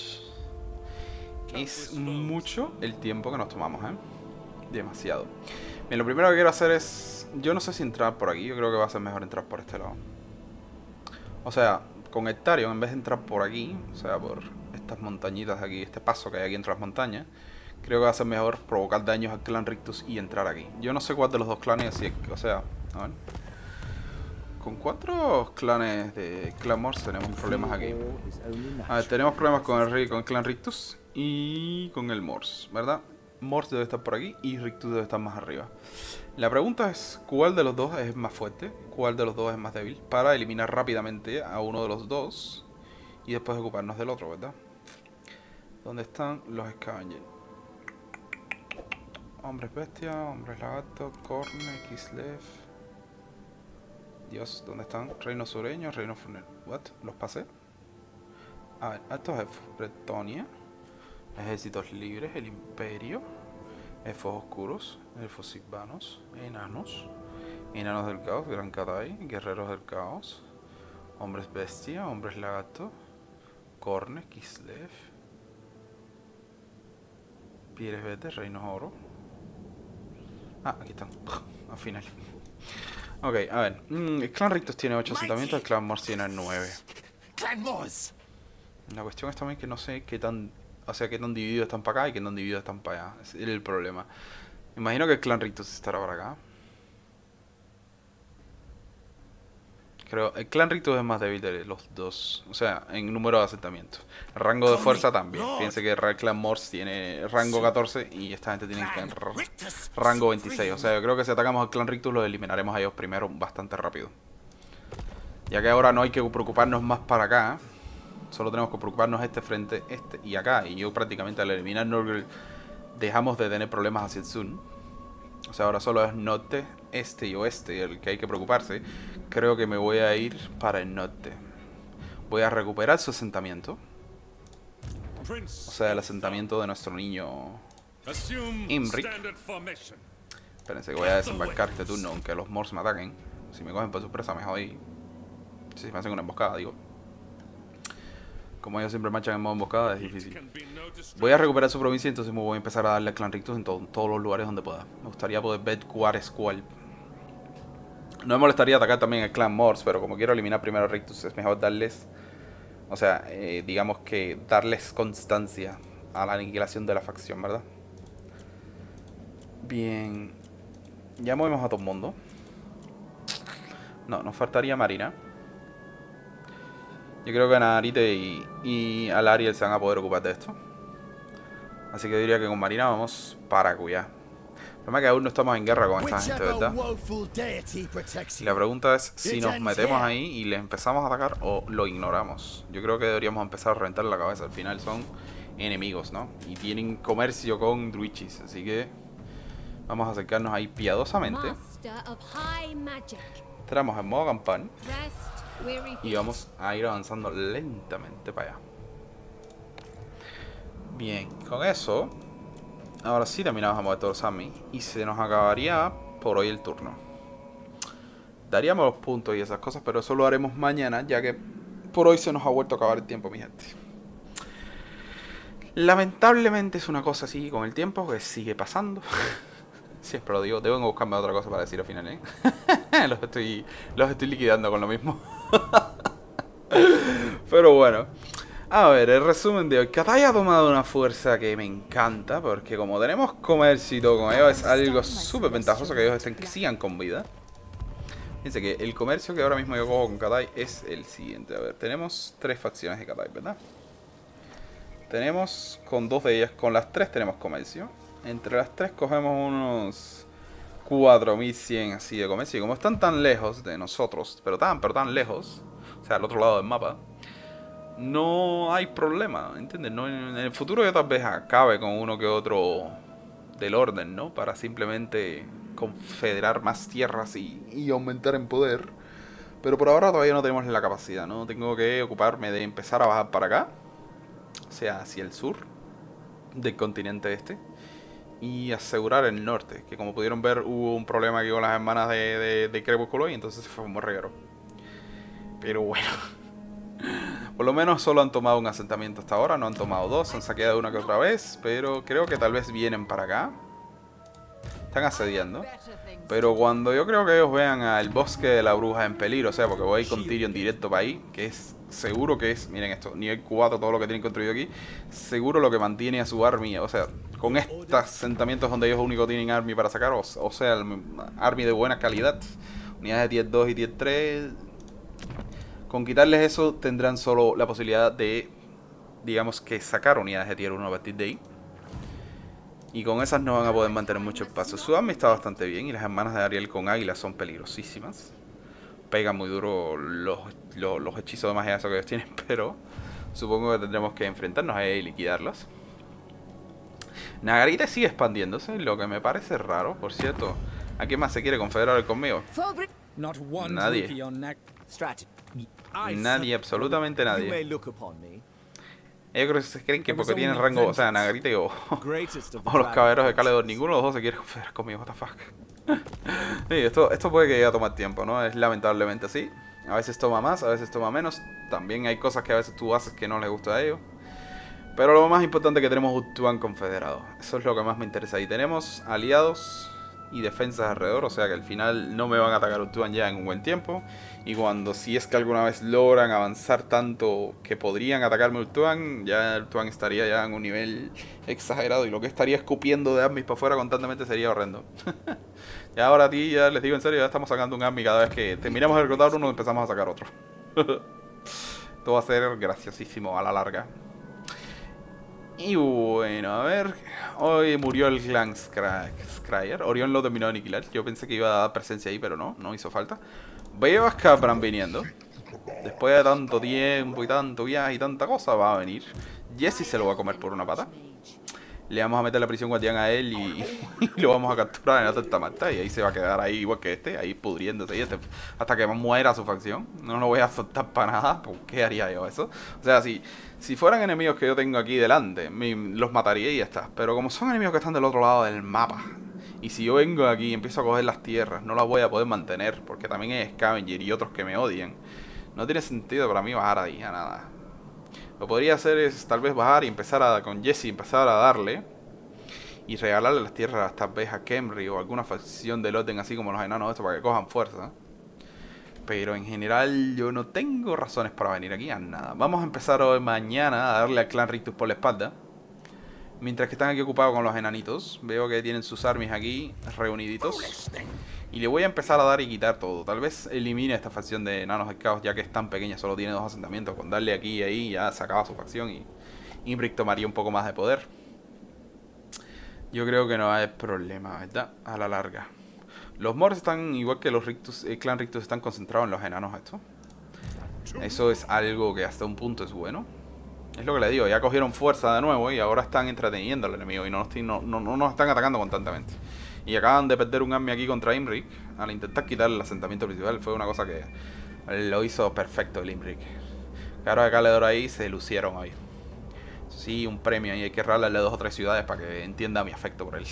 Es mucho el tiempo que nos tomamos, ¿eh? Demasiado. Bien, lo primero que quiero hacer es... Yo no sé si entrar por aquí. Yo creo que va a ser mejor entrar por este lado. O sea, con el Tarion, en vez de entrar por aquí, o sea, por estas montañitas de aquí, este paso que hay aquí entre las montañas, creo que va a ser mejor provocar daños al clan Rictus y entrar aquí. Yo no sé cuál de los dos clanes, si es, o sea, a ver. Con cuatro clanes de Clan Morse tenemos problemas aquí. A ver, tenemos problemas con el, con el clan Rictus y con el Morse, ¿verdad? Morse debe estar por aquí y Rictus debe estar más arriba. La pregunta es, ¿cuál de los dos es más fuerte? ¿Cuál de los dos es más débil? Para eliminar rápidamente a uno de los dos y después ocuparnos del otro, ¿verdad? ¿Dónde están los Scavengers? Hombres bestia, hombres lagarto, Corne, Kislev. Dios, ¿dónde están? Reino sureño, reino funel. ¿What? ¿Los pasé? A ver, estos es Bretonia. Ejércitos libres, el imperio. Elfos oscuros, elfos silvanos, enanos. Enanos del caos, Gran Katai, guerreros del caos. Hombres bestia, hombres lagarto. Corne, Kislev. Pieles verdes, reinos oro. Ah, aquí están. Al final. Ok, a ver. Mm, el clan Rictus tiene ocho asentamientos, el clan Morse tiene nueve. La cuestión es también que no sé qué tan... O sea, qué tan divididos están para acá y qué tan divididos están para allá. Ese es el problema. Imagino que el clan Rictus estará para acá. Creo, el clan Rictus es más débil de los dos. O sea, en número de asentamientos. Rango de fuerza también. Fíjense que el clan Morse tiene rango catorce y esta gente tiene rango veintiséis. O sea, yo creo que si atacamos al clan Rictus los eliminaremos a ellos primero bastante rápido. Ya que ahora no hay que preocuparnos más para acá. Solo tenemos que preocuparnos este frente, este y acá. Y yo prácticamente al eliminar Nurgle dejamos de tener problemas hacia el sur. O sea, ahora solo es norte, este y oeste el que hay que preocuparse. Creo que me voy a ir para el norte. Voy a recuperar su asentamiento. O sea, el asentamiento de nuestro niño Imrik. Espérense que voy a desembarcar este turno, aunque los Morse me ataquen. Si me cogen por sorpresa me jodí. Si me hacen una emboscada, digo. Como ellos siempre marchan en modo emboscada, es difícil. Voy a recuperar su provincia, entonces me voy a empezar a darle al clan Rictus en, to en todos los lugares donde pueda. Me gustaría poder ver cuál es cuál. No me molestaría atacar también al clan Morse, pero como quiero eliminar primero a Rictus, es mejor darles... O sea, eh, digamos que darles constancia a la aniquilación de la facción, ¿verdad? Bien. Ya movemos a todo el mundo. No, nos faltaría Marina. Yo creo que Narite y, y Alariel se van a poder ocupar de esto. Así que diría que con Marina vamos para Cuyá. El problema es que aún no estamos en guerra con esta gente, ¿verdad? Y la pregunta es si nos metemos ahí y les empezamos a atacar o lo ignoramos. Yo creo que deberíamos empezar a reventar la cabeza. Al final son enemigos, ¿no? Y tienen comercio con Druichis. Así que vamos a acercarnos ahí piadosamente. Entramos en modo campán. Y vamos a ir avanzando lentamente para allá. Bien, con eso ahora sí terminamos a mover todos los armies y se nos acabaría por hoy el turno. Daríamos los puntos y esas cosas, pero eso lo haremos mañana, ya que por hoy se nos ha vuelto a acabar el tiempo, mi gente. Lamentablemente es una cosa así con el tiempo que sigue pasando. Siempre lo digo, tengo que buscarme otra cosa para decir al final, ¿eh? los, estoy, los estoy liquidando con lo mismo. Pero bueno. A ver, el resumen de hoy. Katai ha tomado una fuerza que me encanta, porque como tenemos comercio y todo con ellos, es algo súper ventajoso que ellos estén, que sigan con vida. Fíjense que el comercio que ahora mismo yo cojo con Katai es el siguiente. A ver, tenemos tres facciones de Katai, ¿verdad? Tenemos, con dos de ellas, con las tres tenemos comercio. Entre las tres cogemos unos cuatro mil cien así de comercio. Y como están tan lejos de nosotros, pero tan, pero tan lejos, o sea, al otro lado del mapa, no hay problema, ¿entiendes? No, en el futuro yo tal vez acabe con uno que otro del orden, ¿no? Para simplemente confederar más tierras y, y aumentar en poder. Pero por ahora todavía no tenemos la capacidad, ¿no? Tengo que ocuparme de empezar a bajar para acá, o sea, hacia el sur del continente este, y asegurar el norte, que como pudieron ver hubo un problema aquí con las hermanas de, de, de Crepúsculo y entonces se fue un reguero. Pero bueno, por lo menos solo han tomado un asentamiento hasta ahora, no han tomado dos, han saqueado una que otra vez, pero creo que tal vez vienen para acá. Están asediando. Pero cuando yo creo que ellos vean al bosque de la bruja en peligro, o sea, porque voy a ir con Tyrion directo para ahí, que es seguro que es, miren esto, nivel cuatro, todo lo que tienen construido aquí, seguro lo que mantiene a su army, o sea, con estos asentamientos donde ellos único tienen army para sacar, o, o sea, el army de buena calidad, unidades de tier dos y tier tres, con quitarles eso tendrán solo la posibilidad de, digamos que sacar unidades de tier uno a partir de ahí. Y con esas no van a poder mantener mucho espacio. Su army está bastante bien y las hermanas de Ariel con águila son peligrosísimas. Pegan muy duro los, los, los hechizos de magia que ellos tienen, pero supongo que tendremos que enfrentarnos a ella y liquidarlos. Nagarite sigue expandiéndose, lo que me parece raro, por cierto. ¿A quién más se quiere confederar conmigo? Nadie. Nadie, absolutamente nadie. Ellos creo que se creen que porque tienen rango, o sea, Nagarite o, o los caballeros de Caledor, ninguno de los dos se quiere confederar conmigo, what the fuck. Sí, esto, esto puede que llegue a tomar tiempo, ¿no? Es lamentablemente así. A veces toma más, a veces toma menos. También hay cosas que a veces tú haces que no les gusta a ellos. Pero lo más importante es que tenemos un Tuan confederado. Eso es lo que más me interesa. Y tenemos aliados y defensas alrededor. O sea que al final no me van a atacar un Tuan ya en un buen tiempo. Y cuando, si es que alguna vez logran avanzar tanto que podrían atacarme un Tuan, ya el Tuan estaría ya en un nivel exagerado. Y lo que estaría escupiendo de armies para afuera constantemente sería horrendo. Ya ahora a ti, ya les digo en serio, ya estamos sacando un army cada vez que terminamos de reclutar uno empezamos a sacar otro. Esto va a ser graciosísimo a la larga. Y bueno, a ver. Hoy murió el clan Scryer. Orión lo terminó de aniquilar. Yo pensé que iba a dar presencia ahí, pero no, no hizo falta. Veo a Scabran viniendo. Después de tanto tiempo y tanto viaje y tanta cosa, va a venir. Jesse se lo va a comer por una pata. Le vamos a meter la prisión guardián a él y, y lo vamos a capturar en la Santa Marta. Y ahí se va a quedar ahí igual que este, ahí pudriéndose y este, hasta que muera su facción. No lo voy a soltar para nada. ¿Por qué haría yo eso? O sea, si, si fueran enemigos que yo tengo aquí delante, me, los mataría y ya está. Pero como son enemigos que están del otro lado del mapa, y si yo vengo aquí y empiezo a coger las tierras, no las voy a poder mantener, porque también hay Scavenger y otros que me odian. No tiene sentido para mí bajar ahí a nada. Lo que podría hacer es tal vez bajar y empezar a, con Jesse, empezar a darle y regalarle las tierras tal vez a Khemri o alguna facción del Oden, así como los enanos estos, para que cojan fuerza. Pero en general yo no tengo razones para venir aquí a nada. Vamos a empezar hoy mañana a darle al clan Rictus por la espalda. Mientras que están aquí ocupados con los enanitos. Veo que tienen sus armies aquí reuniditos. Y le voy a empezar a dar y quitar todo. Tal vez elimine esta facción de enanos del caos, ya que es tan pequeña, solo tiene dos asentamientos. Con darle aquí y ahí ya se acaba su facción y Imbric tomaría un poco más de poder. Yo creo que no hay problema, ¿verdad? A la larga. Los Mors están, igual que los Rictus, el clan Rictus, están concentrados en los enanos estos. Eso es algo que hasta un punto es bueno. Es lo que le digo, ya cogieron fuerza de nuevo y ahora están entreteniendo al enemigo y no nos, no, no, no nos están atacando constantemente. Y acaban de perder un army aquí contra Imric al intentar quitar el asentamiento principal. Fue una cosa que lo hizo perfecto el Imric. Claro, de Caledor ahí se lucieron hoy. Sí, un premio ahí, hay que ralarle dos o tres ciudades para que entienda mi afecto por él.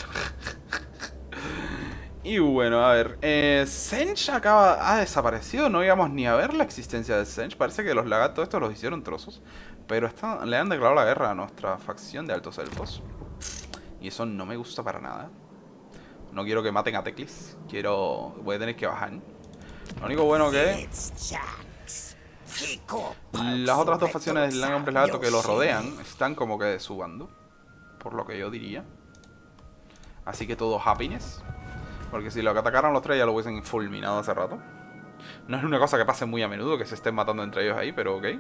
Y bueno, a ver, eh, Sench acaba, ha desaparecido, no íbamos ni a ver la existencia de Sench. Parece que los lagartos estos los hicieron trozos, pero están, le han declarado la guerra a nuestra facción de altos elfos. Y eso no me gusta para nada. No quiero que maten a Teclis, quiero, voy a tener que bajar. Lo único bueno que las otras dos facciones del hombre lagarto que los rodean están como que de su bando, por lo que yo diría. Así que todo happiness. Porque si lo atacaran los tres ya lo hubiesen fulminado hace rato. No es una cosa que pase muy a menudo, que se estén matando entre ellos ahí, pero ok.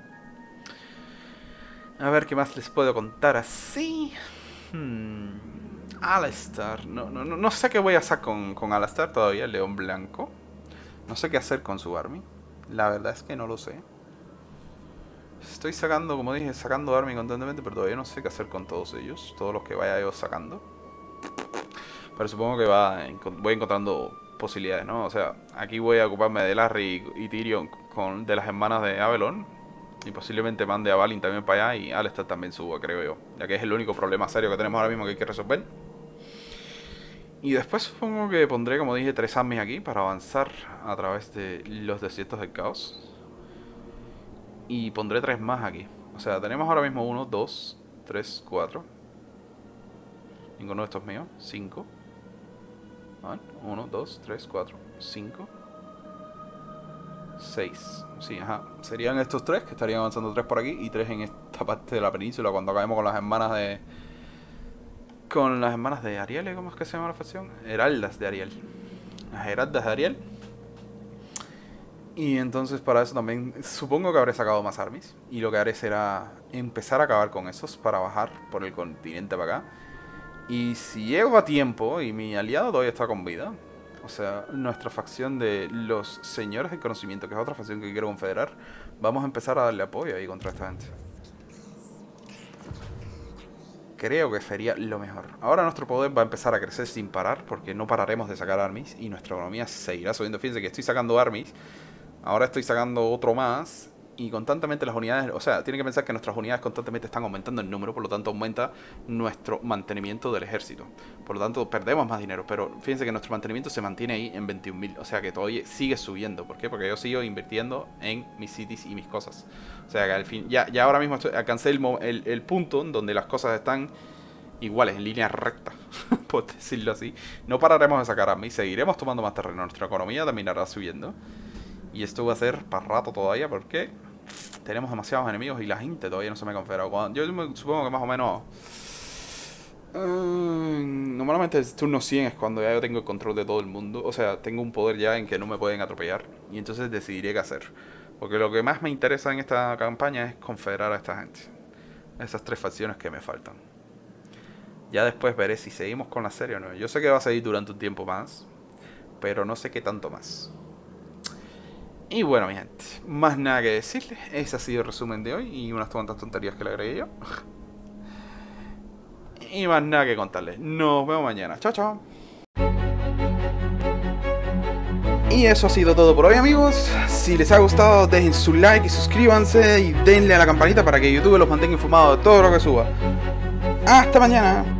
A ver qué más les puedo contar así. Hmm. Alistar. No, no, no sé qué voy a hacer con, con Alistar todavía, el león blanco. No sé qué hacer con su army. La verdad es que no lo sé. Estoy sacando, como dije, sacando army constantemente, pero todavía no sé qué hacer con todos ellos. Todos los que vaya yo sacando. Pero supongo que va, voy encontrando posibilidades, ¿no? O sea, aquí voy a ocuparme de Larry y Tyrion con, de las hermanas de Avelon. Y posiblemente mande a Balin también para allá y Alistar también suba, creo yo. Ya que es el único problema serio que tenemos ahora mismo que hay que resolver. Y después supongo que pondré, como dije, tres armies aquí para avanzar a través de los desiertos del caos. Y pondré tres más aquí. O sea, tenemos ahora mismo uno, dos, tres, cuatro. Ninguno de estos es mío. Cinco. uno, dos, tres, cuatro, cinco, seis. Sí, ajá. Serían estos tres, que estarían avanzando tres por aquí y tres en esta parte de la península cuando acabemos con las hermanas de... Con las hermanas de Ariel, ¿cómo es que se llama la facción? Heraldas de Ariel. Las Heraldas de Ariel. Y entonces para eso también supongo que habré sacado más armies. Y lo que haré será empezar a acabar con esos para bajar por el continente para acá. Y si llego a tiempo y mi aliado todavía está con vida, o sea, nuestra facción de los Señores del Conocimiento, que es otra facción que quiero confederar, vamos a empezar a darle apoyo ahí contra esta gente. Creo que sería lo mejor. Ahora nuestro poder va a empezar a crecer sin parar, porque no pararemos de sacar armies y nuestra economía seguirá subiendo. Fíjense que estoy sacando armies, ahora estoy sacando otro más, y constantemente las unidades, o sea, tienen que pensar que nuestras unidades constantemente están aumentando en número, por lo tanto aumenta nuestro mantenimiento del ejército. Por lo tanto perdemos más dinero, pero fíjense que nuestro mantenimiento se mantiene ahí en veintiún mil, o sea que todavía sigue subiendo. ¿Por qué? Porque yo sigo invirtiendo en mis cities y mis cosas. O sea que al fin, ya, ya ahora mismo estoy, alcancé el, el, el punto donde las cosas están iguales, en línea recta, por decirlo así. No pararemos de sacar a mí, seguiremos tomando más terreno, nuestra economía terminará subiendo. Y esto va a ser para rato todavía, porque tenemos demasiados enemigos y la gente todavía no se me ha confederado. Yo me, supongo que más o menos... Uh, normalmente el turno cien es cuando ya yo tengo el control de todo el mundo. O sea, tengo un poder ya en que no me pueden atropellar. Y entonces decidiré qué hacer. Porque lo que más me interesa en esta campaña es confederar a esta gente. Esas tres facciones que me faltan. Ya después veré si seguimos con la serie o no. Yo sé que va a seguir durante un tiempo más, pero no sé qué tanto más. Y bueno, mi gente, más nada que decirles. Ese ha sido el resumen de hoy y unas cuantas tonterías que le agregué yo. Y más nada que contarles. Nos vemos mañana. Chao, chao. Y eso ha sido todo por hoy, amigos. Si les ha gustado, dejen su like y suscríbanse y denle a la campanita para que YouTube los mantenga informados de todo lo que suba. Hasta mañana.